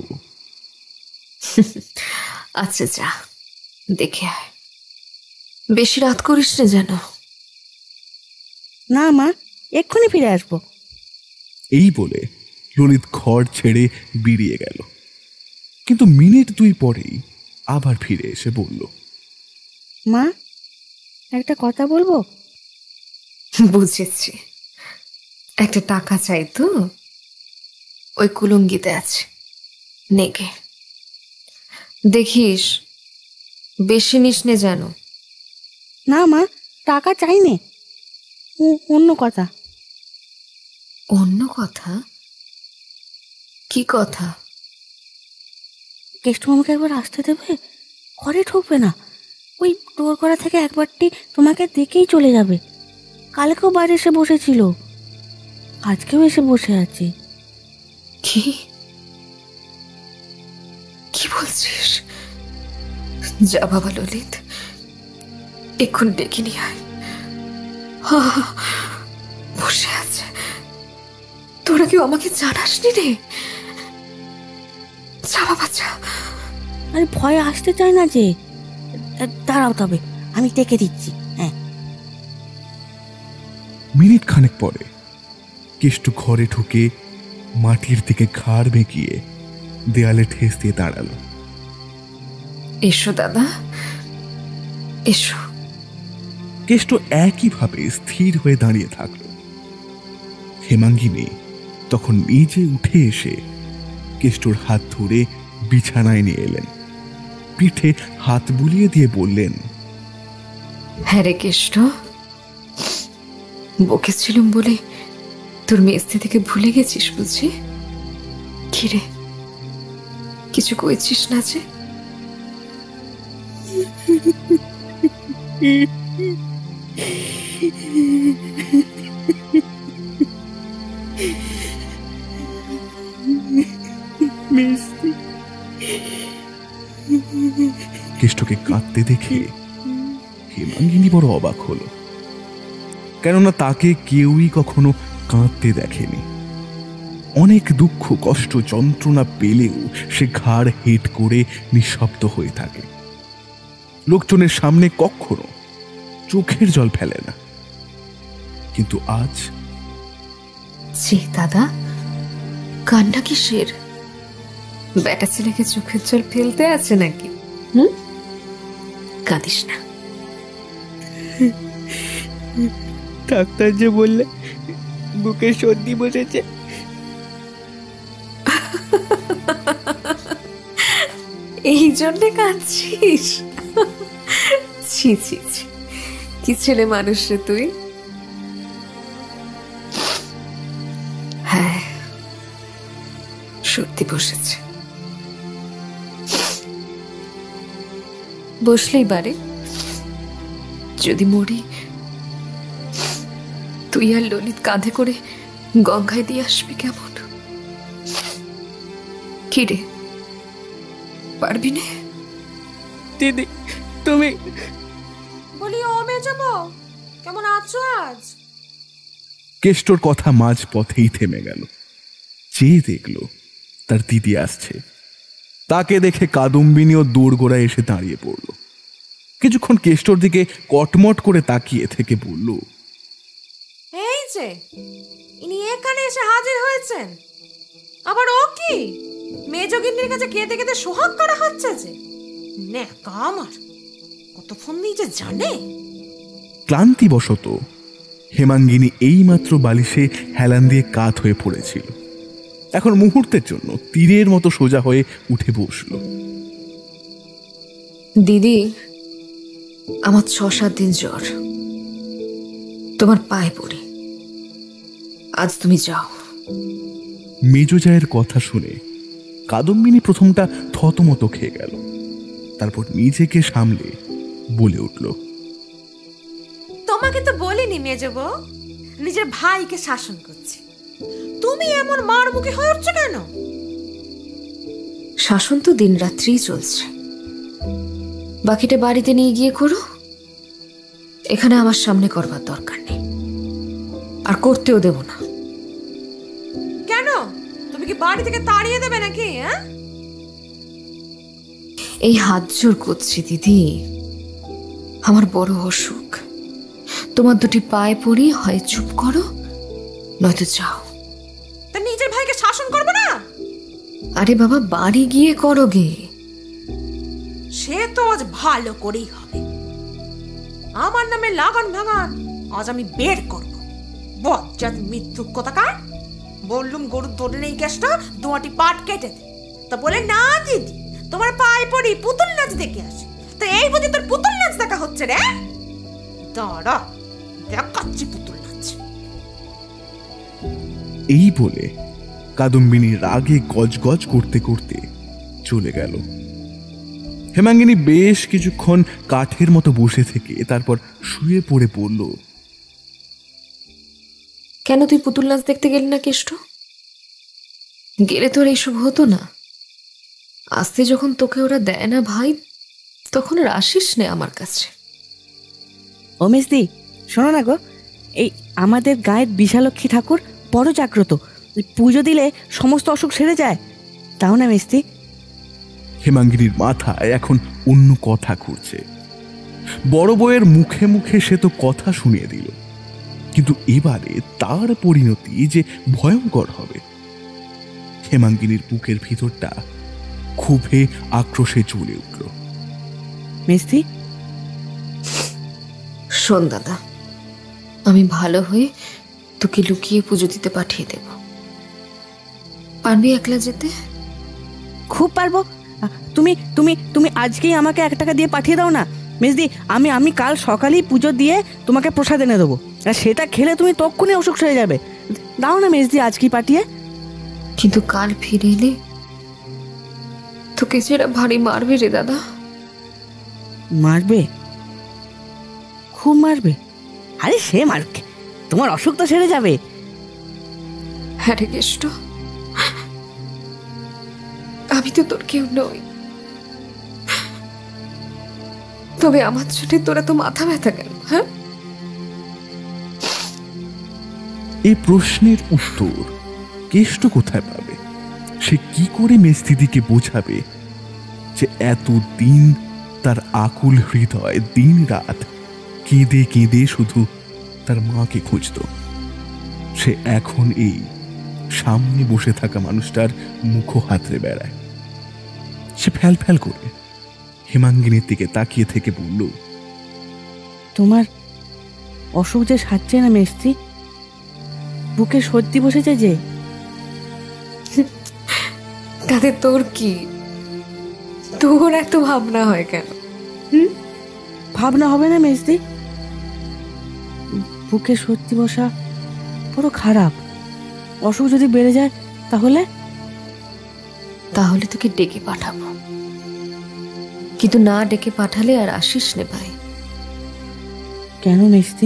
আচ্ছা যা দেখে আয়, বেশি রাত করিস না যেন। না মা, এক্ষুনি ফিরে আসবো। এই বলে ললিত ঘর ছেড়ে বেরিয়ে গেল, কিন্তু মিনিট দুই পরেই আবার ফিরে এসে বলল, মা একটা কথা বলবো। বুঝেছি, একটা টাকা চাই তো, ওই কুলুঙ্গিতে আছে, নেগে দেখিস বেশি নিস নে যেন। না মা, টাকা চাই নে, অন্য কথা। অন্য কথা? কি কথা? কেষ্টমামাকে একবার আসতে দেবে, ঘরে ঢুকবে না। ওই ডোর করা থেকে একবারটি তোমাকে দেখেই চলে যাবে। কালকেও বাইরে এসে বসেছিল, আজকেও এসে বসে আছে। কি কি বলছিস? যা বাবা ললিত, এখন ডেকে নিয়ে আয়। বসে আছে, তোরা কেউ আমাকে জানাসনি রে? যা বাবা যা। আরে ভয় আসতে চায় না যে, দাঁড়াও তবে আমি ডেকে দিচ্ছি। হ্যাঁ। মিনিট খানেক পরে কেষ্ট ঘরে ঢুকে মাটির দিকে ঘাড় বেঁকিয়ে দেয়ালে ঠেস দিয়ে দাঁড়ালো। এসো দাদা, এসো। কেষ্ট একইভাবে স্থির হয়ে দাঁড়িয়ে থাকলো। হেমাঙ্গিনী তখন নিজে উঠে এসে কেষ্টর হাত ধরে বিছানায় নিয়ে এলেন, পিঠে হাত বুলিয়ে দিয়ে বললেন, হ্যাঁ রে কেষ্ট, বকেছিলুম বলে তোর মেস্তি থেকে ভুলে গেছিস বুঝি? কি রে, কিছু কইছিস না যে? কেষ্টকে কাঁদতে দেখে হেমাঙ্গিনী বড় অবাক হলো, কেননা তাকে কেউই কখনো কাঁদতে দেখেনি। অনেক দুঃখ কষ্ট যন্ত্রণা পেলেও সে ঘাড় হেট করে নিঃশব্দ হয়ে থাকে। লোকজনের সামনে কখনো চোখের জল ফেলে না, কিন্তু আজ ছি দাদা, কান্না কিসের? বেটা ছেলেকে চোখের জল ফেলতে আছে নাকি? কাঁদিস না। ডাক্তার যে বললে বুকে সর্দি বসেছে। এই জন্যে কাঁদছিস? ছি ছি ছি, কি ছেলে মানুষ রে তুই। হ্যাঁ, সর্দি বসেছে। বসলেই বারে, যদি মরি তুই আর ললিত কাঁধে করে গঙ্গায় দিয়ে আসবি কেমন? কি রে, পারবি না? দিদি তুমি বলি, ও মেজবো কেমন আছো আজ? কেষ্টর কথা মাঝ পথেই থেমে গেল। চেয়ে দেখল তার দিদি আসছে। তাকে দেখে কাদম্বিনীও দোরগোড়ায় এসে দাঁড়িয়ে পড়ল। কিছুক্ষণ কেষ্টর দিকে কটমট করে তাকিয়ে থেকে বলল, এই যে ইনি এখানে এসে হাজির হয়েছেন। আবার ও কি মেজগিন্নির কাছে কেঁদে কেঁদে সোহাগ করা হচ্ছে যে? নেকা আমার, কত ফোন দিয়ে যে জানে। ক্লান্তিবশত হেমাঙ্গিনী এইমাত্র বালিশে হেলান দিয়ে কাত হয়ে পড়েছিল। এখন মুহূর্তের জন্য তীরের মতো সোজা হয়ে উঠে বসল। দিদি, আমার 6-7 দিন জ্বর। তোমার পায়ে পড়ি, আজ তুমি যাও। মেজজায়ের কথা শুনে কাদম্বিনী প্রথমটা থতমত খেয়ে গেল, তারপর নিজেকে সামলে বলে উঠল, তোমাকে তো বলিনি মেজো বউ, নিজের ভাইকে শাসন করছি, তুমি এমন মার মুখে হয়ে উঠছো কেন? শাসন তো দিন রাত্রি চলছে, বাকিটা বাড়িতে নিয়ে গিয়ে করো। এখানে আমার সামনে করবার দরকার নেই, আর করতেও দেব না। কেন, তুমি কি বাড়ি থেকে তাড়িয়ে দেবে নাকি? এই হাত জোর করছি দিদি, আমার বড় অসুখ। তোমার দুটি পায়ে পড়ি, হয় চুপ করো নয়তো যাও। তা নিজের ভাইকে শাসন করবে না? আরে বাবা, বাড়ি গিয়ে করো গে। সে তো আজ ভালো করেই হবে। আমার নামে লাগান ভাগান আজ আমি বের করবো। বজ্জাত মৃত্যু কোথাকার। বললুম গরুর দৌড়ে নেই কেষ্টা, দুটি পাট কেটে দে। তা বলে না দিদি, তোমার পায়ে পড়ি পুতুল নাচ দেখে আসে। তো এই বুঝি তোর পুতুল নাচ দেখা হচ্ছে রে? দাঁড়া, দেখাচ্ছি পুতুল নাচ। এই বলে কাদম্বিনী রাগে গজগজ করতে করতে চলে গেল। হেমাঙ্গিনী বেশ কিছুক্ষণ কাঠের মতো বসে থেকে তারপর শুয়ে পড়ে পড়ল, কেন তুই পুতুল নাচ দেখতে গেলি না কেষ্ট? গেলে তোর এইসব হতো না। আসতে যখন তোকে ওরা দেয় না ভাই, তখন আর আসিস নে আমার কাছে। ও মেজদি, শোনো না গো, এই আমাদের গায়ের বিশালক্ষী ঠাকুর বড় জাগ্রত, পুজো দিলে সমস্ত অসুখ সেরে যায়। তাও না মেজদি? হেমাঙ্গিনীর মাথায় এখন অন্য কথা ঘুরছে। বড় বউয়ের মুখে মুখে সে তো কথা শুনিয়ে দিল, কিন্তু এবারে তার পরিণতি যে ভয়ঙ্কর হবে। হেমাঙ্গিনীর বুকের ভিতরটা ক্ষোভে আক্রোশে জ্বলে উঠল। মেজদি, শোন দাদা, আমি ভালো হয়ে তোকে লুকিয়ে পুজো দিতে পাঠিয়ে দেব। পারবি একলা যেতে? খুব পারবো। তুমি তুমি তুমি আজকেই আমাকে 1 টাকা দিয়ে পাঠিয়ে দাও না মেজদি। আমি আমি কাল সকালেই পুজো দিয়ে তোমাকে প্রসাদ এনে দেবো, আর সেটা খেলে তুমি তক্ষুনি অসুখ সেরে যাবে। দাও না মেজদি, আজকেই পাঠিয়ে। কিন্তু কাল ফিরে এলে তোকে সেটা ভারী মারবে রে দাদা। মারবে? খুব মারবে? আরে সে মারবে, তোমার অসুখ তো সেরে যাবে। হ্যাঁ রে কেষ্ট, আমি তো তোর কেউ নই, তবে আমার জন্য তোরা তো মাথা ব্যথা কেন? হ্যাঁ, এই প্রশ্নের উত্তর কেষ্ট কোথায় পাবে? সে কি করে মেজদিদিকে বোঝাবে যে এতদিন তার আকুল হৃদয় দিন রাত কেঁদে কেঁদে শুধু তার মাকে খুঁজত? সে এখন এই সামনে বসে থাকা মানুষটার মুখ হাতড়ে বেড়ায়। সে ফ্যাল ফ্যাল করে হেমাঙ্গিনীর দিকে তাকিয়ে থেকে বলল, তোমার অসুখ যে সারছে না মেজদি, বুকে সর্দি বসেছে যে। তাতে তোর কি? তোর এত ভাবনা হয় কেন? ভাবনা হবে না মেজদি? বুকে সর্দি বসা বড় খারাপ। অসুখ যদি বেড়ে যায় তাহলে? তাহলে তোকে ডেকে পাঠাবো, কিন্তু না ডেকে পাঠালে আর আসিস নে ভাই। কেন মেজদি?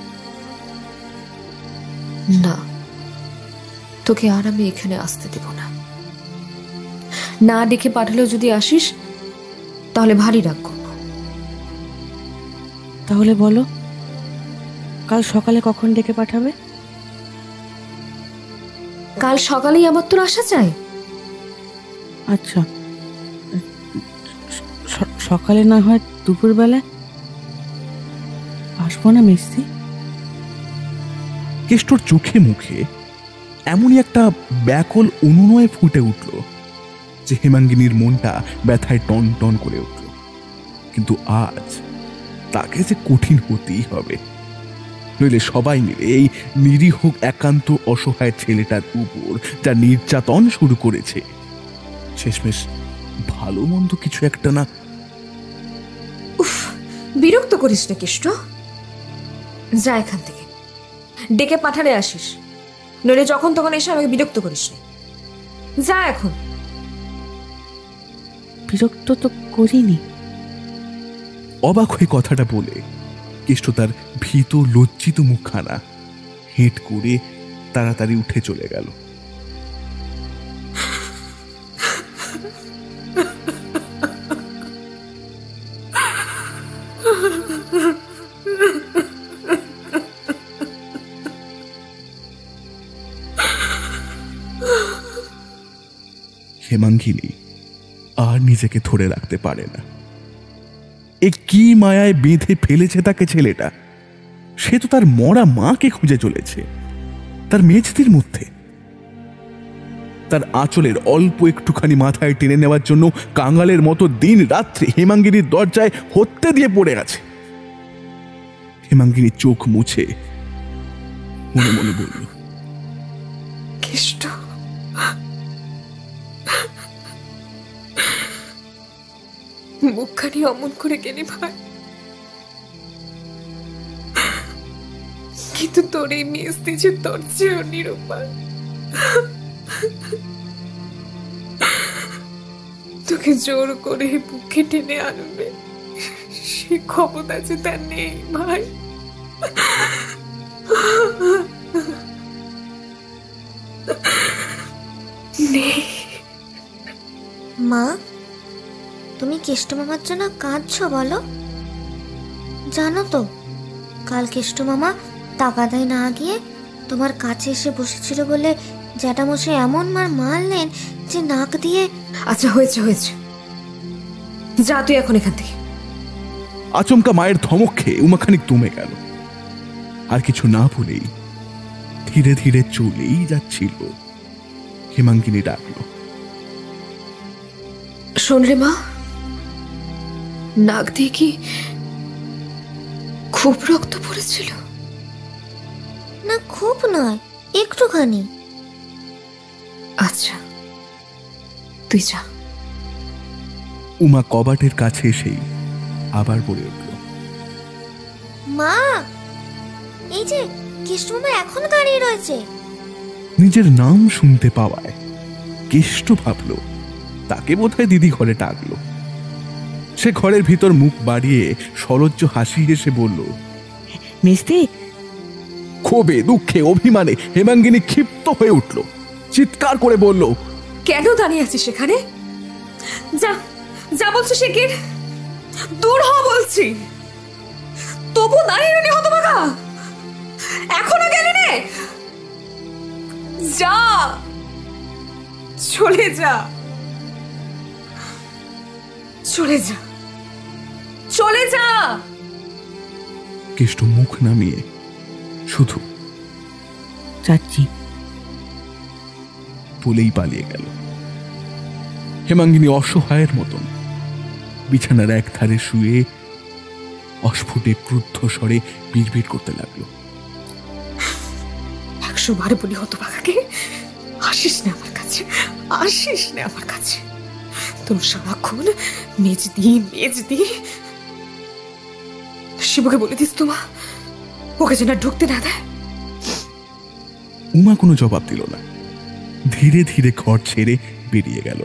না, তোকে আর আমি এখানে আসতে দেব না। না ডেকে পাঠালেও যদি আসিস তাহলে ভারী রাগ করব। তাহলে বলো, কাল সকালে কখন ডেকে পাঠাবে? কাল সকালেই আমার তোর আসা চাই। আচ্ছা, সকালে না হয় দুপুরবেলা আসবো না মেজদি? কেষ্টর চোখে মুখে এমনই একটা ব্যাকুল অনুনয় ফুটে উঠল যে হেমাঙ্গিনীর মনটা ব্যথায় টন টন করে উঠল। কিন্তু আজ তাকে যে কঠিন হতেই হবে, নইলে সবাই মিলে এই নিরীহ একান্ত অসহায় ছেলেটার উপর যা নির্যাতন শুরু করেছে, শেষমেশ ভালো মন্দ কিছু একটা না বিরক্ত করিস না কেষ্ট, যা এখান থেকে, ডেকে পাঠালে আসিস, নইলে যখন তখন এসে আমাকে বিরক্ত করিস না। যা এখন। বিরক্ত তো করিনি। অবাক হয়ে কথাটা বলে কেষ্ট তার ভীত লজ্জিত মুখখানা হেঁট করে তাড়াতাড়ি উঠে চলে গেল। হেমাঙ্গিনী আর নিজেকে ধরে রাখতে পারে না। এ কি মায়ায় বেঁধে ফেলেছে তাকে ছেলেটা। সে তো তার মরা মাকে খুঁজে চলেছে তার মেজদির মধ্যে। তার আঁচলের অল্প একটুখানি মাথায় টেনে নেওয়ার জন্য কাঙালের মতো দিন রাত্রি হেমাঙ্গিনীর দরজায় হত্যে দিয়ে পড়ে আছে। হেমাঙ্গিনী চোখ মুছে মনে মনে বলল, কেষ্ট, মুখখানি অমন করে গেলি ভাই, কিন্তু তোর এই মিষ্টি যে তোর চেয়েও নিরূপার, তোকে জোর করে বুকে টেনে আনবে সে ক্ষমতা যে তার নেই ভাই। মা, তুমি কেষ্ট মামার জন্য কাঁদছো বলো? জানো তো কাল কেষ্ট মামা তাগাদায় না গিয়ে তোমার কাছে এসে বসেছিল বলে জ্যাঠামশাই এমন মার মারলেন যে নাক দিয়ে। আচ্ছা হয়েছে হয়েছে, যা তুই এখন এখান থেকে। আচমকা মায়ের ধমক খেয়ে উমাখানিক দমে গেল। আর কিছু না বলেই ধীরে ধীরে চলেই যাচ্ছিল। হেমাঙ্গিনী ডাকল, শোন রে মা, নাক দিয়ে কি খুব রক্ত পড়েছিল? না খুব নয়, একটুখানি। আচ্ছা তুই যা। উমা কবাটের কাছে এসেই আবার বলে উঠল, মা, এই যে কেষ্ট মামা এখন দাঁড়িয়ে রয়েছে। নিজের নাম শুনতে পাওয়ায় কেষ্ট ভাবল তাকে বোধহয় দিদি ঘরে ডাকলো। সে ঘরের ভিতর মুখ বাড়িয়ে সলজ্জ হাসি হেসে বলল, মিস্তি। ক্ষোভে দুঃখে অভিমানে হেমাঙ্গিনী ক্ষিপ্ত হয়ে উঠল। চিৎকার করে বলল, কেন দাঁড়িয়ে আছিস সেখানে? যা যা বলছি সে কে, দূর হ বলছি। তবু দাঁড়িয়ে রইলি হতভাগা, এখনো গেলি নে? যা, চলে যা, চলে যা, চলে যা। কেষ্ট মুখ নামিয়ে শুধু যাচ্ছি বলেই পালিয়ে গেল। হেমাঙ্গিনী অসহায়ের মতন বিছানার এক ধারে শুয়ে অস্ফুটে ক্রুদ্ধ স্বরে বিড়বিড় করতে লাগলো, 100 বার বলি হতভাগাকে, আসিস না আমার কাছে, আসিস না আমার কাছে। তোর সারাক্ষণ মেজদি মেজদি। শিবকে বলে দিস তোমা, ওকে যেন ঢুকতে না দেয়। উমা কোনো জবাব দিল না, ধীরে ধীরে ঘর ছেড়ে বেরিয়ে গেল।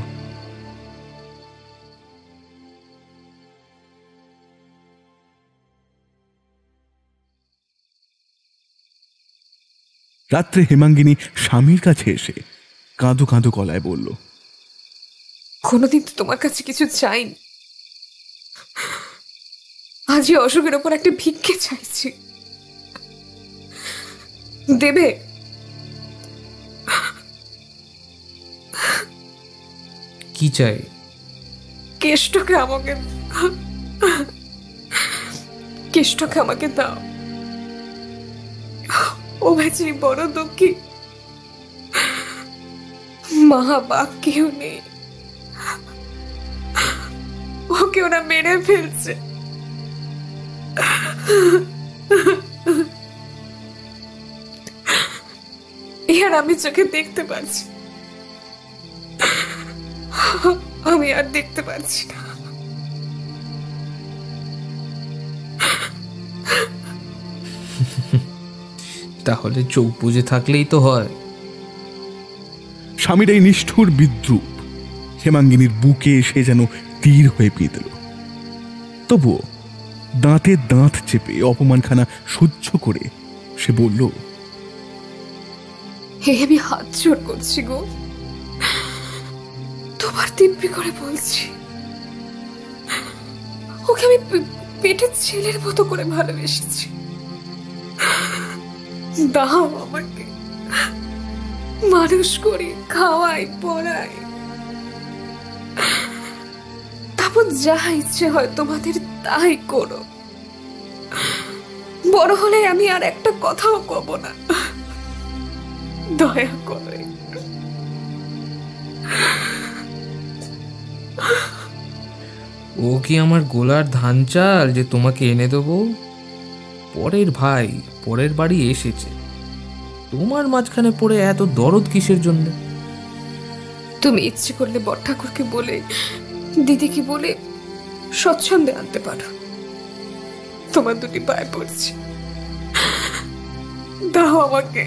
রাত্রে হেমাঙ্গিনী স্বামীর কাছে এসে কাঁদো কাঁদো গলায় বলল, কোনোদিন তো তোমার কাছে কিছু চাইনি, আজই অসুখের ওপর একটা ভিক্ষে চাইছি, দেবে? কি চাই? কেষ্টকে আমাকে, কেষ্টকে আমাকে দাও। ও বেঁচে বড় দুঃখী, মা বাপ কেউ নেই, ওকে ওরা মেরে ফেলছে। আর আমি চোখে দেখতে পাচ্ছি, আমি আর দেখতে পাচ্ছি না। তাহলে চোখ বুজে থাকলেই তো হয়। স্বামীর এই নিষ্ঠুর বিদ্রুপ হেমাঙ্গিনীর বুকে এসে যেন তীর হয়ে বিঁধল। তবুও দাঁতে দাঁত চেপে অপমানখানা সহ্য করে সে বলল, হে আমি হাত জোড় করছি গো, তোমার দিব্যি করে বলছি, ওকে আমি পেটের ছেলের মতো করে ভালোবেসেছি। দাও আমাকে, মানুষ করি, খাওয়াই, পড়াই, তারপর যা ইচ্ছে হয় তোমাদের তাই করো। বড় হলে আমি আর একটা কথাও কব না, দয়া করে। ও কি আমার গোলার ধান চাল যে তোমাকে এনে দেবো? পরের ভাই পরের বাড়ি এসেছে, তোমার মাঝখানে পড়ে এত দরদ কিসের জন্য? তুমি ইচ্ছে করলে বড় ঠাকুরকে বলে, দিদিকে বলে স্বচ্ছন্দে আনতে পারো। তোমার দুটি পায়ে পড়ছি, দাও আমাকে।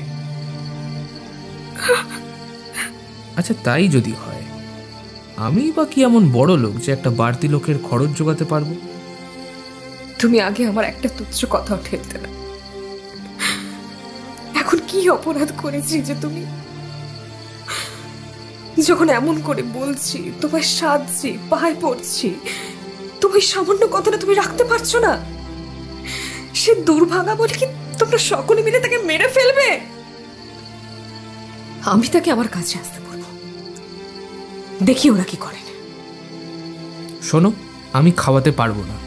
আচ্ছা তাই যদি হয়, আমি বা কি এমন বড় লোক যে একটা বাড়তি লোকের খরচ জোগাতে পারবো? তুমি আগে আমার একটা তুচ্ছ কথাও ঠেলতে না। এখন কি অপরাধ করেছি যে তুমি, যখন এমন করে বলছি, তোমায় সাজছি, পায়ে পড়ছি, তোমার সামান্য কথাটা তুমি রাখতে পারছো না? সে দুর্ভাগা বলে কি তোমরা সকলে মিলে তাকে মেরে ফেলবে? আমি তাকে আমার কাছে আসতে বলবো, দেখি ওরা কি করে। শোনো, আমি খাওয়াতে পারবো না।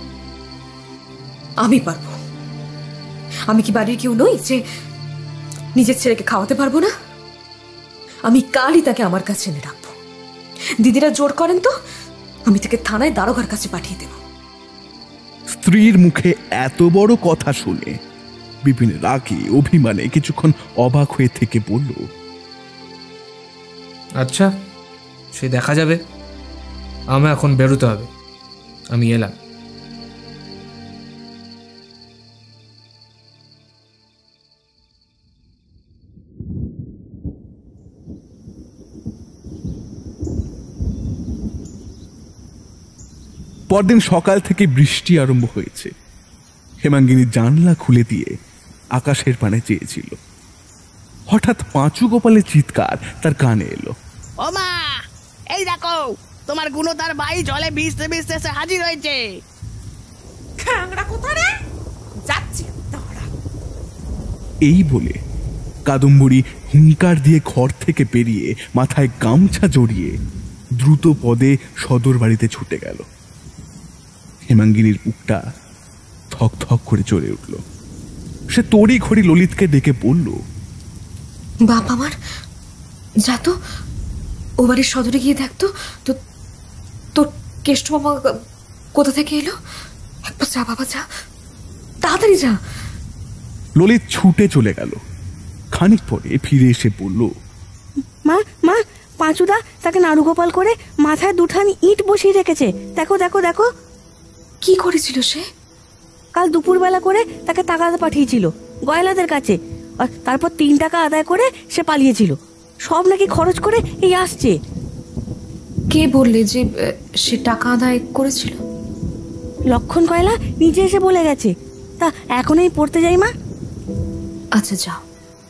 আমি পারবো। আমি কি বাড়ির কেউ নই যে নিজের ছেলেকে খাওয়াতে পারবো না? আমি কালই তাকে আমার কাছে এনে রাখবো। দিদিরা জোর করেন তো আমি তাকে থানায় দারোগার কাছে পাঠিয়ে দেব। স্ত্রীর মুখে এত বড় কথা শুনে বিপিন রাগে অভিমানে কিছুক্ষণ অবাক হয়ে থেকে বলল, আচ্ছা সে দেখা যাবে, আমার এখন বেরোতে হবে, আমি এলাম। পরদিন সকাল থেকে বৃষ্টি আরম্ভ হয়েছে। হেমাঙ্গিনী জানলা খুলে দিয়ে আকাশের পানে চেয়েছিল। হঠাৎ পাঁচু গোপালের চিৎকার তার কানে এলো। ও মা, এই দেখো তোমার গুণতার ভাই জলে ভিজতে ভিজতে এসে হাজির হয়েছে। খ্যাংড়া কোথায় রে? যাচ্ছি দাঁড়া। এই বলে কাদম্বরী হুঙ্কার দিয়ে ঘর থেকে বেরিয়ে মাথায় গামছা জড়িয়ে দ্রুত পদে সদর বাড়িতে ছুটে গেল। হেমাঙ্গিনীর বুকটা থক থক করে চড়ে উঠল। সে তড়ি ঘড়ি ললিতকে ডেকে বলল, বাপ আমার, যা তো ও বাড়ির সদরে গিয়ে দেখতো তো তোর কেষ্ট মামা কোথা থেকে এলো। একবার যা বাবা, যা তাড়াতাড়ি যা। ললিত ছুটে চলে গেল। খানিক পরে ফিরে এসে বলল, মা মা, পাঁচুদা তাকে নাড়ুগোপাল করে মাথায় দুঠানি ইট বসিয়ে রেখেছে। দেখো দেখো দেখো। কি করেছিল সে? কাল দুপুরবেলা করে তাকে টাকা পাঠিয়েছিল গয়লাদের কাছে, আর তারপর 3 টাকা আদায় করে সে পালিয়েছিল। সব নাকি খরচ করে এই আসছে। কে বললে যে সে টাকা আদায় করেছিল? লক্ষণ কয়লা নিজে এসে বলে গেছে। তা এখনই পড়তে যাই মা। আচ্ছা যাও।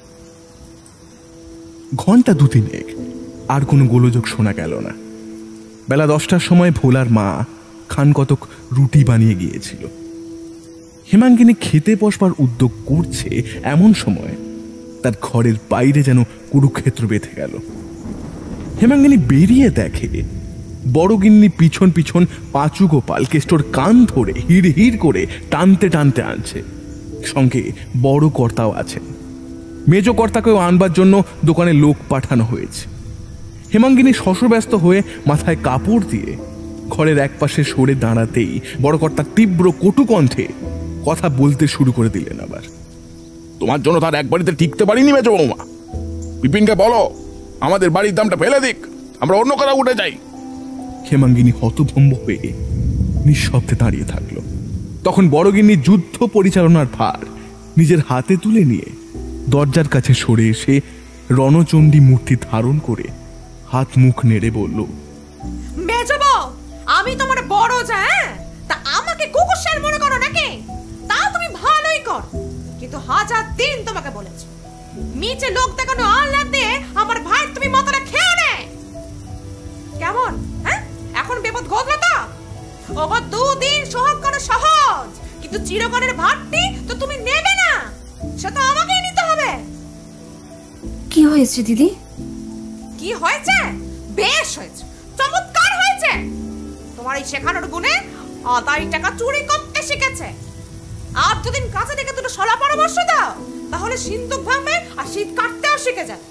ঘন্টা 2-3 আর কোনো গোলযোগ শোনা গেল না। বেলা 10টার সময় ভোলার মা খান কতক রুটি বানিয়ে গিয়েছিল। হেমাঙ্গিনী খেতে বসবার উদ্যোগ করছে এমন সময় তার ঘরের বাইরে যেন কুরুক্ষেত্র বেঁধে গেল। হেমাঙ্গিনী বেরিয়ে দেখে বড় গিন্নি পিছন পিছন পাঁচু গোপাল কেষ্টর কান ধরে হিড় হিড় করে টানতে টানতে আনছে। সঙ্গে বড় কর্তাও আছেন। মেজ কর্তাকেও আনবার জন্য দোকানে লোক পাঠানো হয়েছে। হেমাঙ্গিনী শশব্যস্ত হয়ে মাথায় কাপড় দিয়ে ঘরের একপাশে সরে দাঁড়াতেই বড় কর্তা তীব্র কটুকণ্ঠে কথা বলতে শুরু করে দিলেন। আবার, তোমার জন্য তার এক বাড়িতে টিকতে পারিনি মেজ বৌমা। বিপিনকে বলো আমাদের বাড়ির দামটা ফেলে দিক, আমরা অন্য কোথাও উঠে যাই। হেমাঙ্গিনী হতভম্ব হয়ে নিঃশব্দে দাঁড়িয়ে থাকলো। তখন বড়গিন্নি যুদ্ধ পরিচালনার ভার নিজের হাতে তুলে নিয়ে দরজার কাছে সরে এসে রণচণ্ডী মূর্তি ধারণ করে হাত মুখ নেড়ে বলল, মেজো বউ, আমি তোমার বড় যা, তা আমাকে কুকুরশাল মনে করো নাকি? তা তুমি ভালোই কর, কিন্তু হাজার দিন তোমাকে বলেছি, নিচে লোক দেখানো আল্লাহ দিয়ে আমার ভাই তুমি মাথাটা খেয়ে নে। কেমন এখন বিপদ ঘটলো তো? ওগো, 2 দিন সোহাগ করা সহজ, কিন্তু চিরকালের ভাবটি তো তুমি নেবে না, সেটা আমাকেই নিতে হবে। কি হয়েছে দিদি? কি হয়েছে? বেশ হয়েছে, চমৎকার হয়েছে। তোমার এই শেখানোর গুণে আদায় টাকা চুরি করতে শিখেছে। আর দুদিন কাছে থেকে দুটো সলা পরামর্শ দাও, তাহলে সিন্ধুক ভাঙবে আর শীত কাটতেও শিখে যাবে।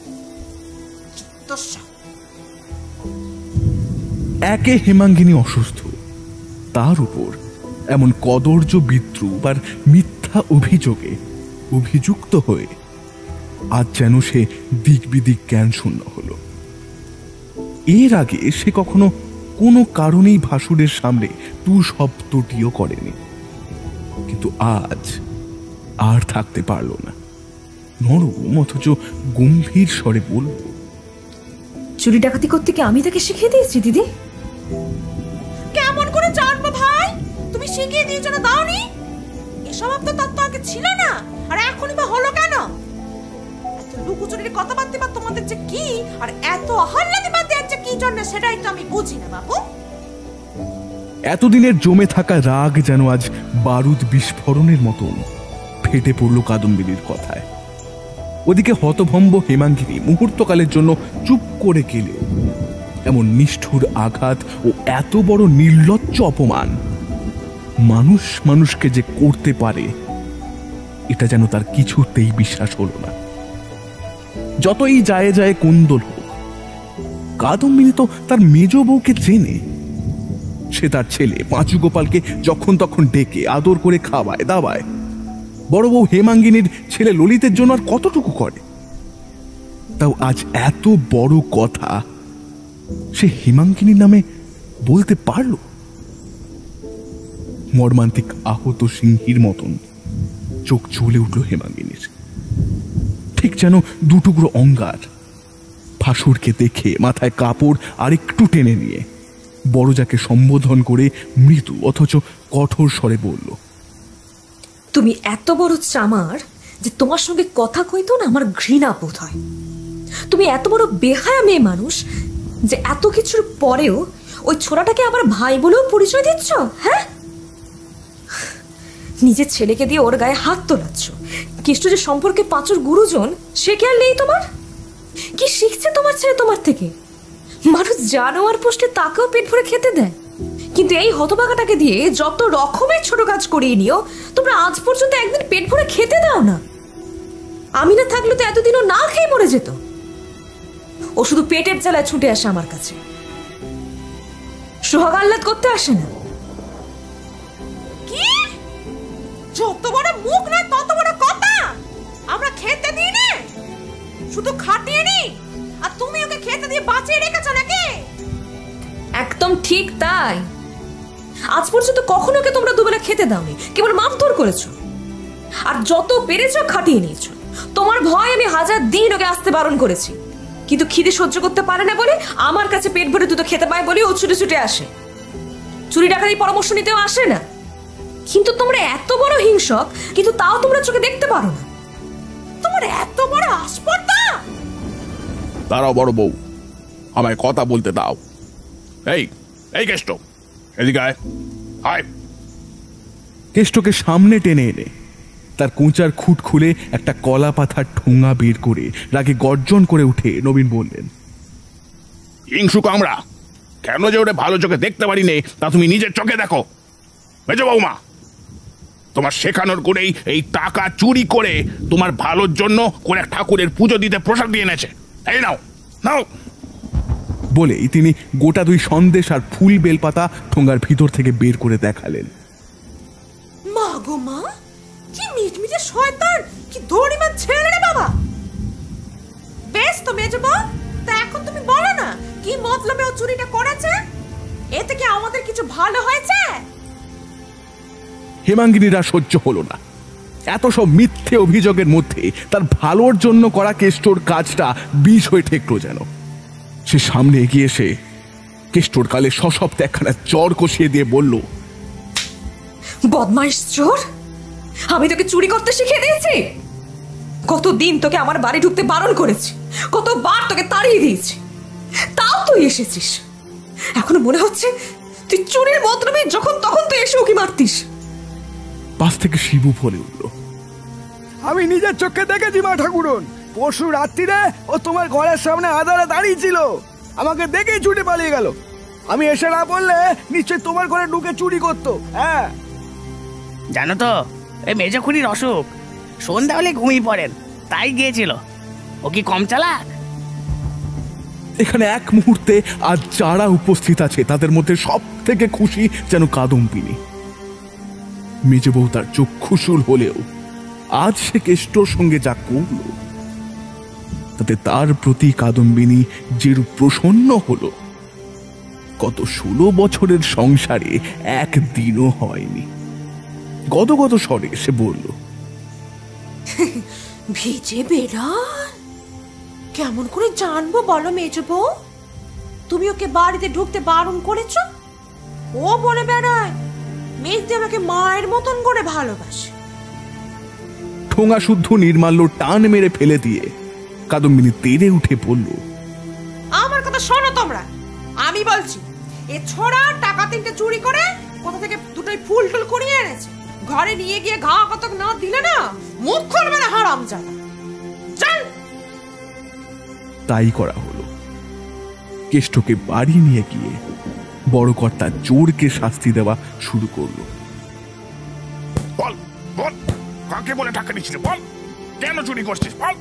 একে হেমাঙ্গিনী অসুস্থ, তার উপর এমন কদর্য বিদ্রুপ আর মিথ্যা অভিযোগে অভিযুক্ত হয়ে আজ যেন সে দিক বিদিক জ্ঞান শূন্য হলো। এর আগে সে কখনো কোনো কারণেই ভাসুরের সামনে তু শব্দটিও করেনি, কিন্তু আজ আর থাকতে পারল না। নরম অথচ গম্ভীর স্বরে বলল, চুরি ডাকাতি করতে কি আমি তাকে শিখিয়ে দিয়েছি দিদি? কেমন করে জানবো ভাই? তুমি শিখিয়ে দিয়েছো না দাওনি? এসব তো তার তো আগে ছিল না, আর এখনই বা হলো কেন? এত লুকোচুরির কথাবার্তা বা তোমাদের যে কি, আর এত আহ্লাদি বাদ আছে কি জন্য, সেটাই তো আমি বুঝি না বাবু। এতদিনের জমে থাকা রাগ যেন আজ বারুদ বিস্ফোরণের মতন ফেটে পড়ল কাদম্বিনীর কথায়। ওদিকে হতভম্ব হেমাঙ্গিনী মুহূর্তকালের জন্য চুপ করে গেলেও এমন নিষ্ঠুর আঘাত ও এত বড় নির্লজ্জ অপমান মানুষ মানুষকে যে করতে পারে, এটা যেন তার কিছুতেই বিশ্বাস হলো না। যতই যায় যায় কুন্দল হোক, কাদম্বিনী তো তার মেজ বউকে চেনে। সে তার ছেলে পাঁচু গোপালকে যখন তখন ডেকে আদর করে খাওয়ায় দাওয়ায়। বড় বউ হেমাঙ্গিনীর ছেলে ললিতের জন্য আর কতটুকু করে? তাও আজ এত বড় কথা সে হেমাঙ্গিনীর নামে বলতে পারল? মর্মান্তিক আহত সিংহীর মতন চোখ জ্বলে উঠল হেমাঙ্গিনীর, ঠিক যেন দুটুকরো অঙ্গার। ভাসুরকে দেখে মাথায় কাপড় আরেকটু টেনে নিয়ে বড়জাকে সম্বোধন করে মৃদু অথচ কঠোর স্বরে বলল, তুমি এত বড় চামার যে তোমার সঙ্গে কথা কইতো না আমার ঘৃণা বোধ হয়। তুমি এত বড় বেহায়া মেয়ে মানুষ যে এত কিছুর পরেও ওই ছোড়াটাকে আবার ভাই বলেও পরিচয় দিচ্ছ। হ্যাঁ, নিজের ছেলেকে দিয়ে ওর গায়ে হাত তোলাচ্ছ। কেষ্ট যে সম্পর্কে পাঁচুর গুরুজন, সে কি আর নেই তোমার? কি শিখছে তোমার ছেলে তোমার থেকে? মানুষ জানোয়ার পোস্টে তাকেও পেট ভরে খেতে দেয়, কিন্তু এই হতভাগাটাকে দিয়ে যত রকমের ছোট কাজ করিয়ে নিও, তোমরা আজ পর্যন্ত একদিন পেট ভরে খেতে দাও না। আমি না থাকলে তো এতদিনও না খেয়ে মরে যেত। ও শুধু পেটের জ্বালায় ছুটে আসে আমার কাছে, সোহাগ আহ্লাদ করতে আসে না। কি যত বড় মুখ না তত বড় কথা! আমরা খেতে দিই না, শুধু খাটিয়ে নি, আর তুমি ওকে খেতে দিয়ে বাঁচিয়ে রেখেছো নাকি? একদম ঠিক তাই। আজ পর্যন্ত কখনো ওকে তোমরা দুবেলা খেতে দাওনি, কেবল মারধর করেছো, আর যত পেরেছো খাটিয়ে নিয়েছো। তোমার ভয় আমি হাজার দিন ওকে আসতে বারণ করেছি, কিন্তু খিদে সহ্য করতে পারে না বলে আমার কাছে পেট ভরে দুটো খেতে পায় বলে ও ছুটে ছুটে আসে। চুরি ডাকাতি পরামর্শ নিতেও আসে না। কিন্তু তোমরা এত বড় হিংসক, কিন্তু তাও তোমরা চোখে দেখতে পারো না। তোমার এত বড় আসপর্দা! দাঁড়াও বড় বউ, আমায় কথা বলতে দাও। এই এই কেষ্ট, এদিকে আয়। আয়। কেষ্টকে সামনে টেনে এনে তার কোঁচার খুঁট খুলে একটা কলা পাতার ঠোঙা বের করে রাগে গর্জন করে উঠে নবীন বললেন, হিংসুক আমরা কেন যে ওরে ভালো চোখে দেখতে পারি নে, তা তুমি নিজের চোখে দেখো। মেজ বৌমা, তোমার শেখানোর করেই এই টাকা চুরি করে তোমার ভালোর জন্য করে ঠাকুরের পুজো দিতে প্রসাদ দিয়ে এনেছে। এই নাও নাও। বলেই তিনি গোটা 2 সন্দেশ আর ফুল বেলপাতা ঠোঙার ভিতর থেকে বের করে দেখালেন। মা গো মা, কি মিটমিটে শয়তান, কি দড়িমা ছেলে রে বাবা! বেশ তো মেজ বউ, তা এখন তুমি বলো না কি মতলবে ও চুরিটা করেছে? এতে কি আমাদের কিছু ভালো হয়েছে? হেমাঙ্গিনীরা সহ্য হলো না, এত সব মিথ্যে অভিযোগের মধ্যে তার ভালোর জন্য করা কেষ্টর কাজটা বিষ হয়ে ঠেকলো যেন। সে সামনে এগিয়ে এসে কেষ্টর কালে সশব্দ একখানা চর কষিয়ে দিয়ে বলল, বদমাইশ চোর, আমি তোকে চুরি করতে শিখিয়ে দিয়েছি? কতদিন তোকে আমার বাড়ি ঢুকতে বারণ করেছি, কতবার তোকে তাড়িয়ে দিয়েছি, তাও তুই এসেছিস। এখনো মনে হচ্ছে তুই চুরির মতলবে যখন তখন তুই এসে উকি মারতিস। পাশ থেকে শিবু বলে উঠল, আমি নিজের চোখে দেখেছি মা ঠাকুরন, পরশু রাত্রিরে ও তোমার ঘরের সামনে আধারে দাঁড়িয়ে ছিল, আমাকে দেখেই ছুটে পালিয়ে গেল। আমি এসে না বললে নিশ্চয় তোমার ঘরে ঢুকে চুরি করতো। হ্যাঁ জানো তো, এই মেজ খুনির অসুখ, সন্ধ্যা হলে ঘুমিয়ে পড়েন, তাই গিয়েছিল। ও কি কম চালাক? এখানে এক মুহূর্তে আজ যারা উপস্থিত আছে তাদের মধ্যে সব থেকে খুশি যেন কাদম্বিনী। মেজে বউ তার চক্ষুশূল হলেও আজ সে কেষ্টর সঙ্গে যা করল তাতে তার প্রতি কাদম্বিনী যেরূপ প্রসন্ন হল, গত 16 বছরের সংসারে একদিনও হয়নি। গদগদ স্বরে সে বলল, ভিজে বেড়াল কেমন করে জানবো বলো মেজো বউ? তুমি ওকে বাড়িতে ঢুকতে বারণ করেছ? ও বলে বেড়ায় মেজদি আমাকে মায়ের মতন করে ভালোবাসে। ঠোঙা শুদ্ধ নির্মাল্য টান মেরে ফেলে দিয়ে কাদম্বিনী তেড়ে উঠে বলল, আমার কথা শোনো তোমরা, আমি বলছি এ ছোড়া টাকা 3টে চুরি করে কোথা থেকে দুটোই ফুল টুল কুড়িয়ে এনেছে, ঘরে নিয়ে গিয়ে ঘা কতক না দিলে না মুখ খুলবে না হারামজাদা। চল। তাই করা হলো। কেষ্টকে বাড়ি নিয়ে গিয়ে বড় কর্তা চোরকে শাস্তি দেওয়া শুরু করলো। বল বল, কাকে বলে টাকা নিচ্ছিস? বল, কেন চুরি করছিস? বল।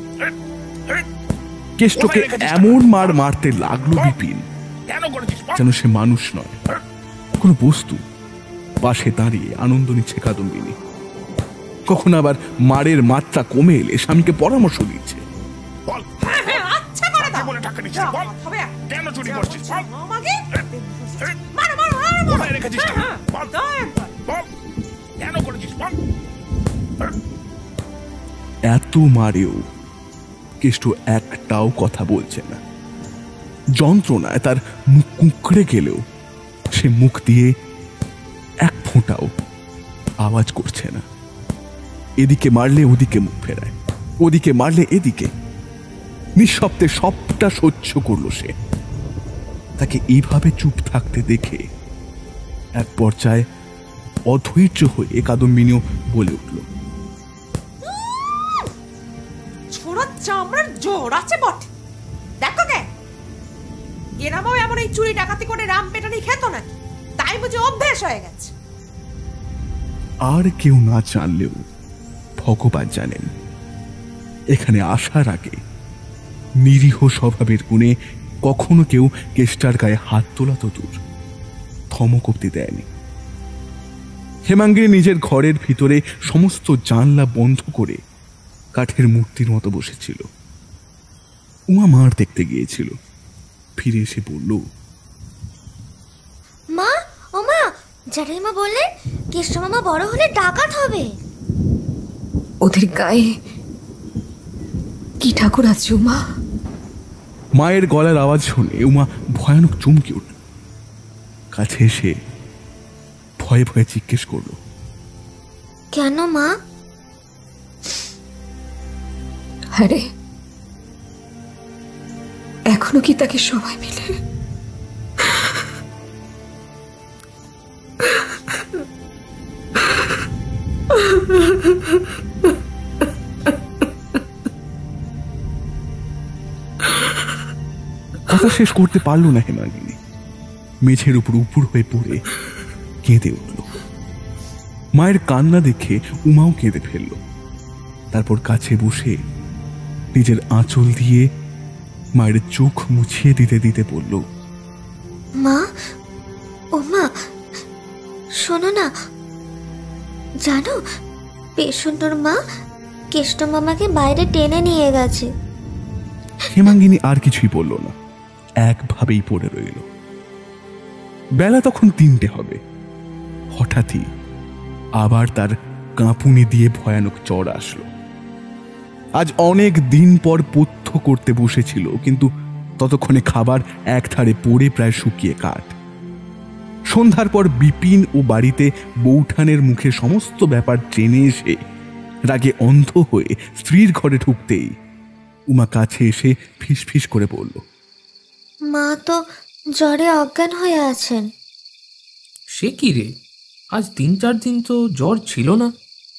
কেষ্টকে এমন মার মারতে লাগলো বিপিন কেন করেছিস? যেন সে মানুষ নয়, কোনো বস্তু। পাশে দাঁড়িয়ে আনন্দ নিচ্ছে কাদম্বিনী। কখন আবার মারের মাত্রা কমে এলে স্বামীকে পরামর্শ দিচ্ছে। বল, আচ্ছা করে দাও। বলে টাকা নিচ্ছিস? বল, কেন চুরি করছিস? বল, আমাকে মারো মারো মারো, কোথায় রেখেছিস? বল, বল, কেন করেছিস? বল। এত মারেও কেষ্ট একটাও কথা বলছে না। যন্ত্রণায় তার মুখ কুঁকড়ে গেলেও সে মুখ দিয়ে এক ফোঁটাও আওয়াজ করছে না। এদিকে মারলে ওদিকে মুখ ফেরায়, ওদিকে মারলে এদিকে। নিঃশব্দে সবটা সহ্য করলো সে। তাকে এইভাবে চুপ থাকতে দেখে এক পর্যায়ে অধৈর্য হয়ে কাদম্বিনীও বলে উঠল, ছোড়া চামড়ার জোর আছে বটে। দেখো কে এরামও এমন এই চুরি ডাকাতি করে রাম পেটানি খেত নাকি? তাই বুঝি অভ্যেস হয়ে গেছে। আর কেউ না জানলেও ভগবান জানেন। এখানে আসার আগে নিরীহ স্বভাবের গুণে কখনো কেউ কেষ্টার গায়ে হাত তোলা তো দূর, থমক অব্দি দেয়নি। হেমাঙ্গিনী নিজের ঘরের ভিতরে সমস্ত জানলা বন্ধ করে কাঠের মূর্তির মতো বসেছিল। উমা মার দেখতে গিয়েছিল, ফিরে এসে বলল, মা ও মা, জ্যাঠাইমা বললেন কেষ্ট মামা বড় হলে ডাকাত হবে। ওদের গায়ে কি ঠাকুর আছে উমা? মায়ের গলার আওয়াজ শুনে উমা ভয়ানক চমকে উঠল। কাছে এসে ভয়ে ভয়ে জিজ্ঞেস করল, কেন মা? আরে এখনো কি তাকে সবাই মিলে কথা শেষ করতে পারল না হেমাঙ্গিনী। মেঝের উপর উপুর হয়ে পড়ে কেঁদে উঠল। মায়ের কান্না দেখে উমাও কেঁদে ফেলল। তারপর কাছে বসে নিজের আঁচল দিয়ে মায়ের চোখ মুছিয়ে দিতে দিতে বলল, মা ও মা, শোনো না, জানো পেছনটোর মা কেষ্ট মামাকে বাইরে টেনে নিয়ে গেছে। হেমাঙ্গিনী আর কিছুই বলল না, একভাবেই পড়ে রইল। বেলা তখন 3টে হবে। হঠাৎই আবার তার কাঁপুনি দিয়ে ভয়ানক জ্বর আসলো। আজ অনেক দিন পর পথ্য করতে বসেছিল, কিন্তু ততক্ষণে খাবার এক ধারে পড়ে প্রায় শুকিয়ে কাঠ। সন্ধ্যার পর বিপিন ও বাড়িতে বৌঠানের মুখে সমস্ত ব্যাপার জেনে এসে রাগে অন্ধ হয়ে স্ত্রীর ঘরে ঢুকতেই উমা কাছে এসে ফিসফিস করে বলল, মা তো জ্বরে অজ্ঞান হয়ে আছেন। সে কি রে, আজ 3-4 দিন তো জ্বর ছিল না।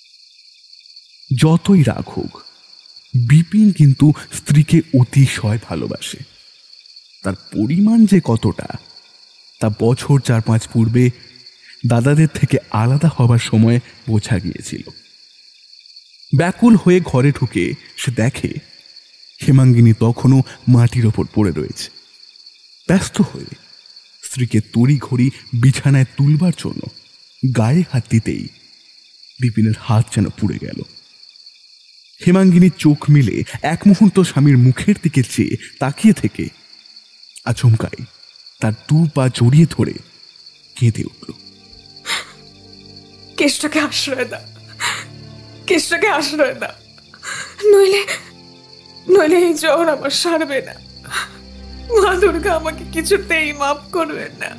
যতই রাগ হোক, বিপিন কিন্তু স্ত্রীকে অতিশয় ভালোবাসে। তার পরিমাণ যে কতটা তা বছর 4-5 পূর্বে দাদাদের থেকে আলাদা হবার সময় বোঝা গিয়েছিল। ব্যাকুল হয়ে ঘরে ঢুকে সে দেখে হেমাঙ্গিনী তখনও মাটির ওপর পড়ে রয়েছে। ব্যস্ত হয়ে স্ত্রীকে তড়িঘড়ি বিছানায় তুলবার জন্য গায়ে হাত দিতেই বিপিনের হাত যেন পুড়ে গেল। হেমাঙ্গিনী চোখ মিলে এক মুহূর্ত স্বামীর মুখের দিকে চেয়ে তাকিয়ে থেকে আচমকাই তার 2 পা জড়িয়ে ধরে কেঁদে উঠল। কেষ্টকে আশ্রয় দাও, কেষ্টকে আশ্রয় দাও, নইলে নইলে এই জ্বর আমার সারবে না। মা দুর্গা আমাকে কিছুতেই মাফ করবেন না।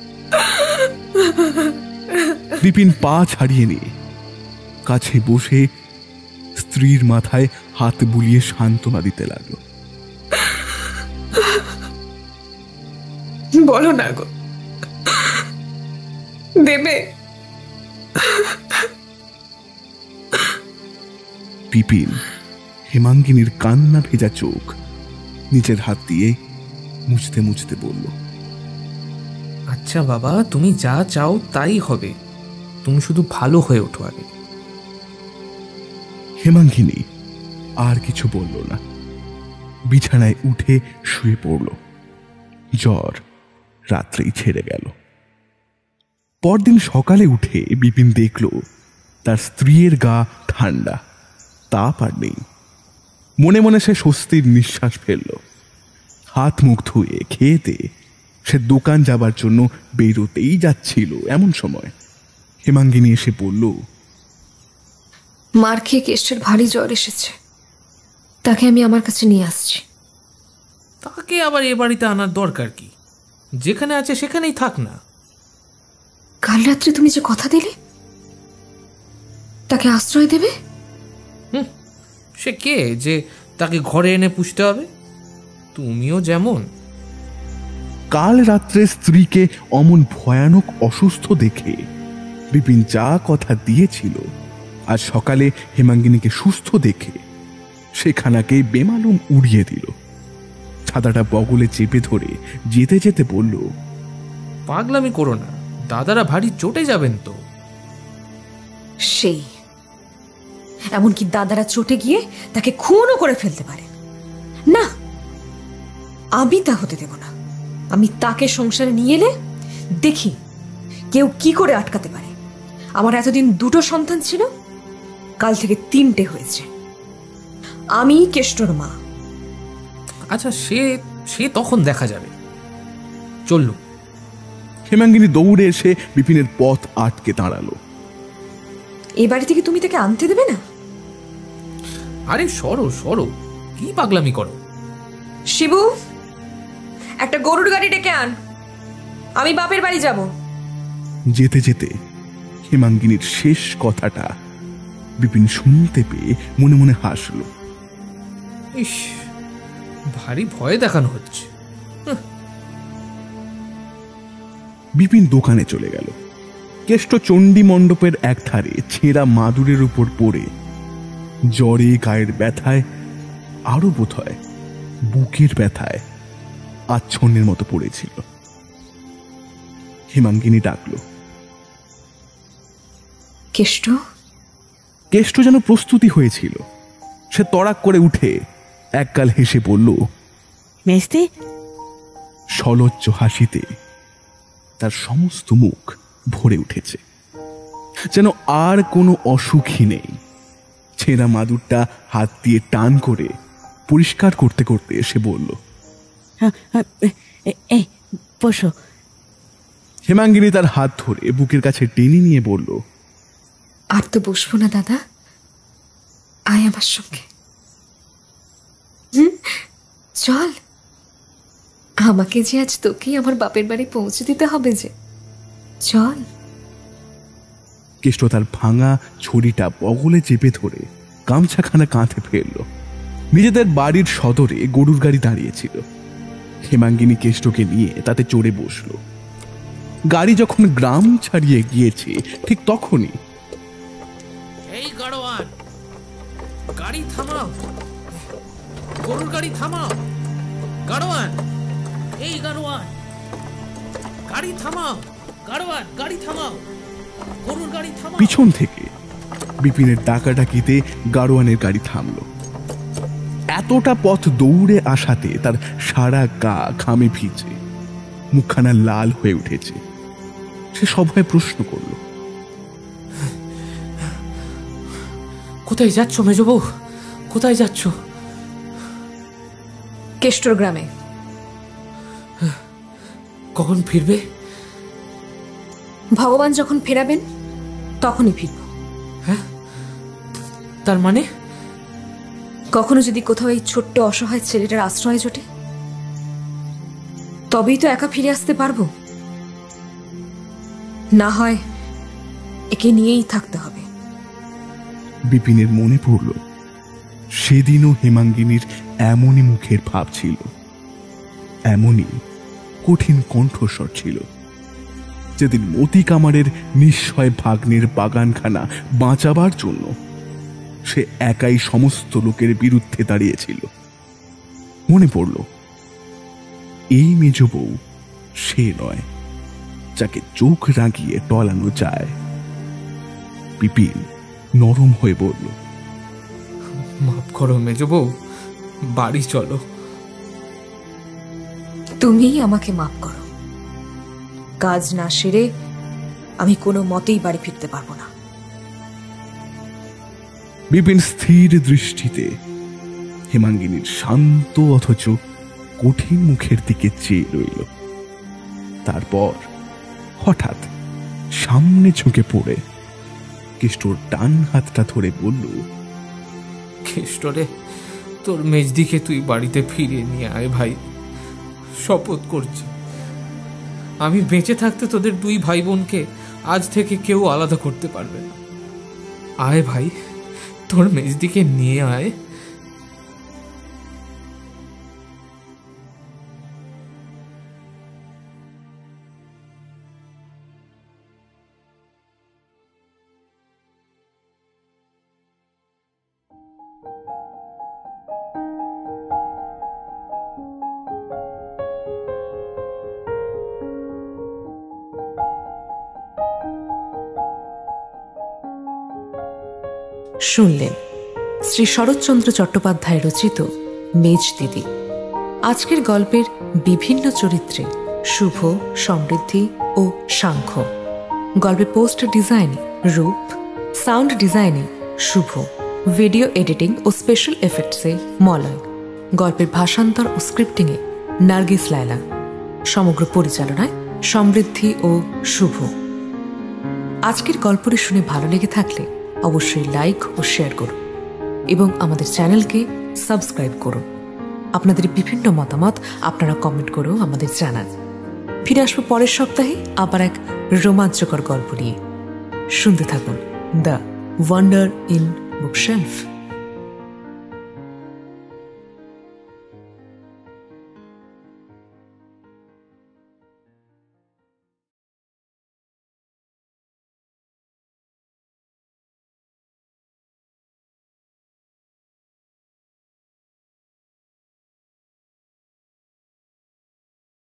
বিপিন পা ছাড়িয়ে নিয়ে কাছে বসে স্ত্রীর মাথায় হাত বুলিয়ে সান্ত্বনা দিতে লাগলো। বলো না গো, দেবে? বিপিন হেমাঙ্গিনীর কান্না ভেজা চোখ নিজের হাত দিয়ে মুছতে মুছতে বলল, আচ্ছা বাবা, তুমি যা চাও তাই হবে, তুমি শুধু ভালো হয়ে ওঠো আগে। হেমাঙ্গিনী আর কিছু বলল না, বিছানায় উঠে শুয়ে পড়ল। জ্বর রাত্রেই ছেড়ে গেল। পরদিন সকালে উঠে বিপিন দেখল তার স্ত্রীর গা ঠান্ডা, তাপ আর নেই। মনে মনে সে স্বস্তির নিঃশ্বাস ফেলল। হাত মুখ ধুয়ে খেয়ে সে দোকান যাবার জন্য বেরোতেই যাচ্ছিল, এমন সময় হেমাঙ্গিনী এসে বলল, মার খেয়ে কেষ্টের ভারী জ্বর এসেছে, তাকে আমি আমার কাছে নিয়ে আসছি। তাকে আবার এ বাড়িতে আনার দরকার কি? যেখানে আছে সেখানেই থাক না। কাল রাত্রে তুমি যে কথা দিলে তাকে আশ্রয় দেবে, সে কে যে তাকে ঘরে এনে পুষতে হবে? তুমিও যেমন। কাল রাত্রে স্ত্রীকে অমন ভয়ানক অসুস্থ দেখে বিপিন যা কথা দিয়েছিল, আজ সকালে হেমাঙ্গিনীকে সুস্থ দেখে সেখানাকে বেমালুম উড়িয়ে দিল। ছাতাটা বগলে চেপে ধরে যেতে যেতে বলল, পাগলামি করো না, দাদারা ভারী চটে যাবেন তো। সেই এমনকি দাদারা চটে গিয়ে তাকে খুনও করে ফেলতে পারে না। আমি তা হতে দেব না। আমি তাকে সংসারে নিয়ে এলে দেখি কেউ কি করে আটকাতে পারে। আমার এতদিন 2টো সন্তান ছিল, কাল থেকে 3টে হয়েছে। আমি কেষ্টর মা। আচ্ছা, সে তখন দেখা যাবে। চললু। হেমাঙ্গিনী দৌড়ে এসে বিপিনের পথ আটকে দাঁড়ালো। এই বাড়ি থেকে তুমি তাকে আনতে দেবে না? আরে সরো সরো, কি পাগলামি করো? শিবু, একটা গরুর গাড়ি ডেকে আন, আমি বাপের বাড়ি যাব। যেতে যেতে হেমাঙ্গিনীর শেষ কথাটা বিপিন শুনতে পেয়ে মনে মনে হাসল। ইস, ভারী ভয় দেখানো হচ্ছে। বিপিন দোকানে চলে গেল। কেষ্ট চণ্ডী মণ্ডপের এক ধারে ছেঁড়া মাদুরের উপর পড়ে জ্বরে, গায়ের ব্যথায়, আরো বোধ হয় বুকের ব্যথায় আচ্ছন্নের মতো পড়েছিল। হেমাঙ্গিনী ডাকল, কেষ্ট। কেষ্ট যেন প্রস্তুতি হয়েছিল। সে তড়াক করে উঠে একগাল হেসে বলল, মেস্তি। সলজ্জ হাসিতে তার সমস্ত মুখ ভরে উঠেছে, যেন আর কোনো অসুখই নেই। ছেঁড়া মাদুরটা হাত দিয়ে টান করে পরিষ্কার করতে করতে সে বলল, বসো। হেমাঙ্গিনী তার হাত ধরে বুকের কাছে টেনে নিয়ে বলল, আর তো বসবো না দাদা, আয় আমার সঙ্গে। চল, আমাকে যে আজ তোকেই আমার বাপের বাড়ি পৌঁছে দিতে হবে যে, চল। কেষ্ট তার ভাঙা ছড়িটা বগলে চেপে ধরে গামছাখানা কাঁধে ফেলল। নিজেদের বাড়ির সদরে গরুর গাড়ি দাঁড়িয়েছিল। হেমাঙ্গিনী কেষ্টকে নিয়ে তাতে চড়ে বসল। গাড়ি যখন গ্রাম ছাড়িয়ে গিয়েছে ঠিক তখনই এই গাড়োয়ান, গাড়ি থামাও, গরুর গাড়ি থামাও। গাড়োয়ান, এই গাড়োয়ান, গাড়ি থামাও। গাড়োয়ান, গাড়ি থামাও, গরুর গাড়ি থামাও। পিছন থেকে বিপিনের ডাকাডাকিতে গাড়োয়ানের গাড়ি থামল। এতটা পথ দৌড়ে আসাতে তার সারা গা ঘামে ভিজে, মুখখানা লাল হয়ে উঠেছে। সে সবাই প্রশ্ন করল, কোথায় যাচ্ছ মেজবউ? কোথায় যাচ্ছ? কেষ্টর গ্রামে। কখন ফিরবে? ভগবান যখন ফেরাবেন তখনই ফিরব। হ্যাঁ, তার মানে? কখনো যদি কোথাও এই ছোট্ট অসহায় ছেলেটার আশ্রয় জোটে, তবেই তো একা ফিরে আসতে পারবো। না হয় একে নিয়েই থাকতে হবে। বিপিনের মনে পড়ল সেদিনও হেমাঙ্গিনীর এমনই মুখের ভাব ছিল, এমনই কঠিন কণ্ঠস্বর ছিল যেদিন মতি কামারের নিশ্চয় ভাগ্নের বাগানখানা বাঁচাবার জন্য সে একাই সমস্ত লোকের বিরুদ্ধে দাঁড়িয়েছিল। মনে পড়ল এই মেজ বউ সে নয় যাকে চোখ রাঙিয়ে টলানো যায়। বিপিন নরম হয়ে বলল, মাফ করো মেজবউ, বাড়ি চলো। তুমিই আমাকে মাফ করো। কাজ না সেরে আমি কোনো মতেই বাড়ি ফিরতে পারবো না। বিপিন স্থির দৃষ্টিতে হেমাঙ্গিনীর শান্ত অথচ কঠিন মুখের দিকে চেয়ে রইল। তারপর হঠাৎ সামনে ঝুঁকে পড়ে কেষ্টর ডান হাতটা ধরে বলল, কেষ্টরে, তোর মেজদিকে তুই বাড়িতে ফিরিয়ে নিয়ে আয় ভাই। শপথ করছি, আমি বেঁচে থাকতে তোদের দুই ভাই বোনকে আজ থেকে কেউ আলাদা করতে পারবে না। আয় ভাই, তোর মেজদিকে নিয়ে আয়। শুনলেন শ্রী শরৎচন্দ্র চট্টোপাধ্যায় রচিত মেজ দিদি। আজকের গল্পের বিভিন্ন চরিত্রে শুভ, সমৃদ্ধি ও সাংখ্য। গল্পের পোস্টার ডিজাইনে রূপ, সাউন্ড ডিজাইনে শুভ, ভিডিও এডিটিং ও স্পেশাল এফেক্টসে মলয়, গল্পের ভাষান্তর ও স্ক্রিপ্টিংয়ে নার্গিস লায়লা, সমগ্র পরিচালনায় সমৃদ্ধি ও শুভ। আজকের গল্পটি শুনে ভালো লেগে থাকলে অবশ্যই লাইক ও শেয়ার করুন এবং আমাদের চ্যানেলকে সাবস্ক্রাইব করুন। আপনাদের বিভিন্ন মতামত আপনারা কমেন্ট করেও আমাদের জানান। ফিরে আসবো পরের সপ্তাহে আবার এক রোমাঞ্চকর গল্প নিয়ে। শুনতে থাকুন দ্য ওয়ান্ডার ইন বুকশেলফ।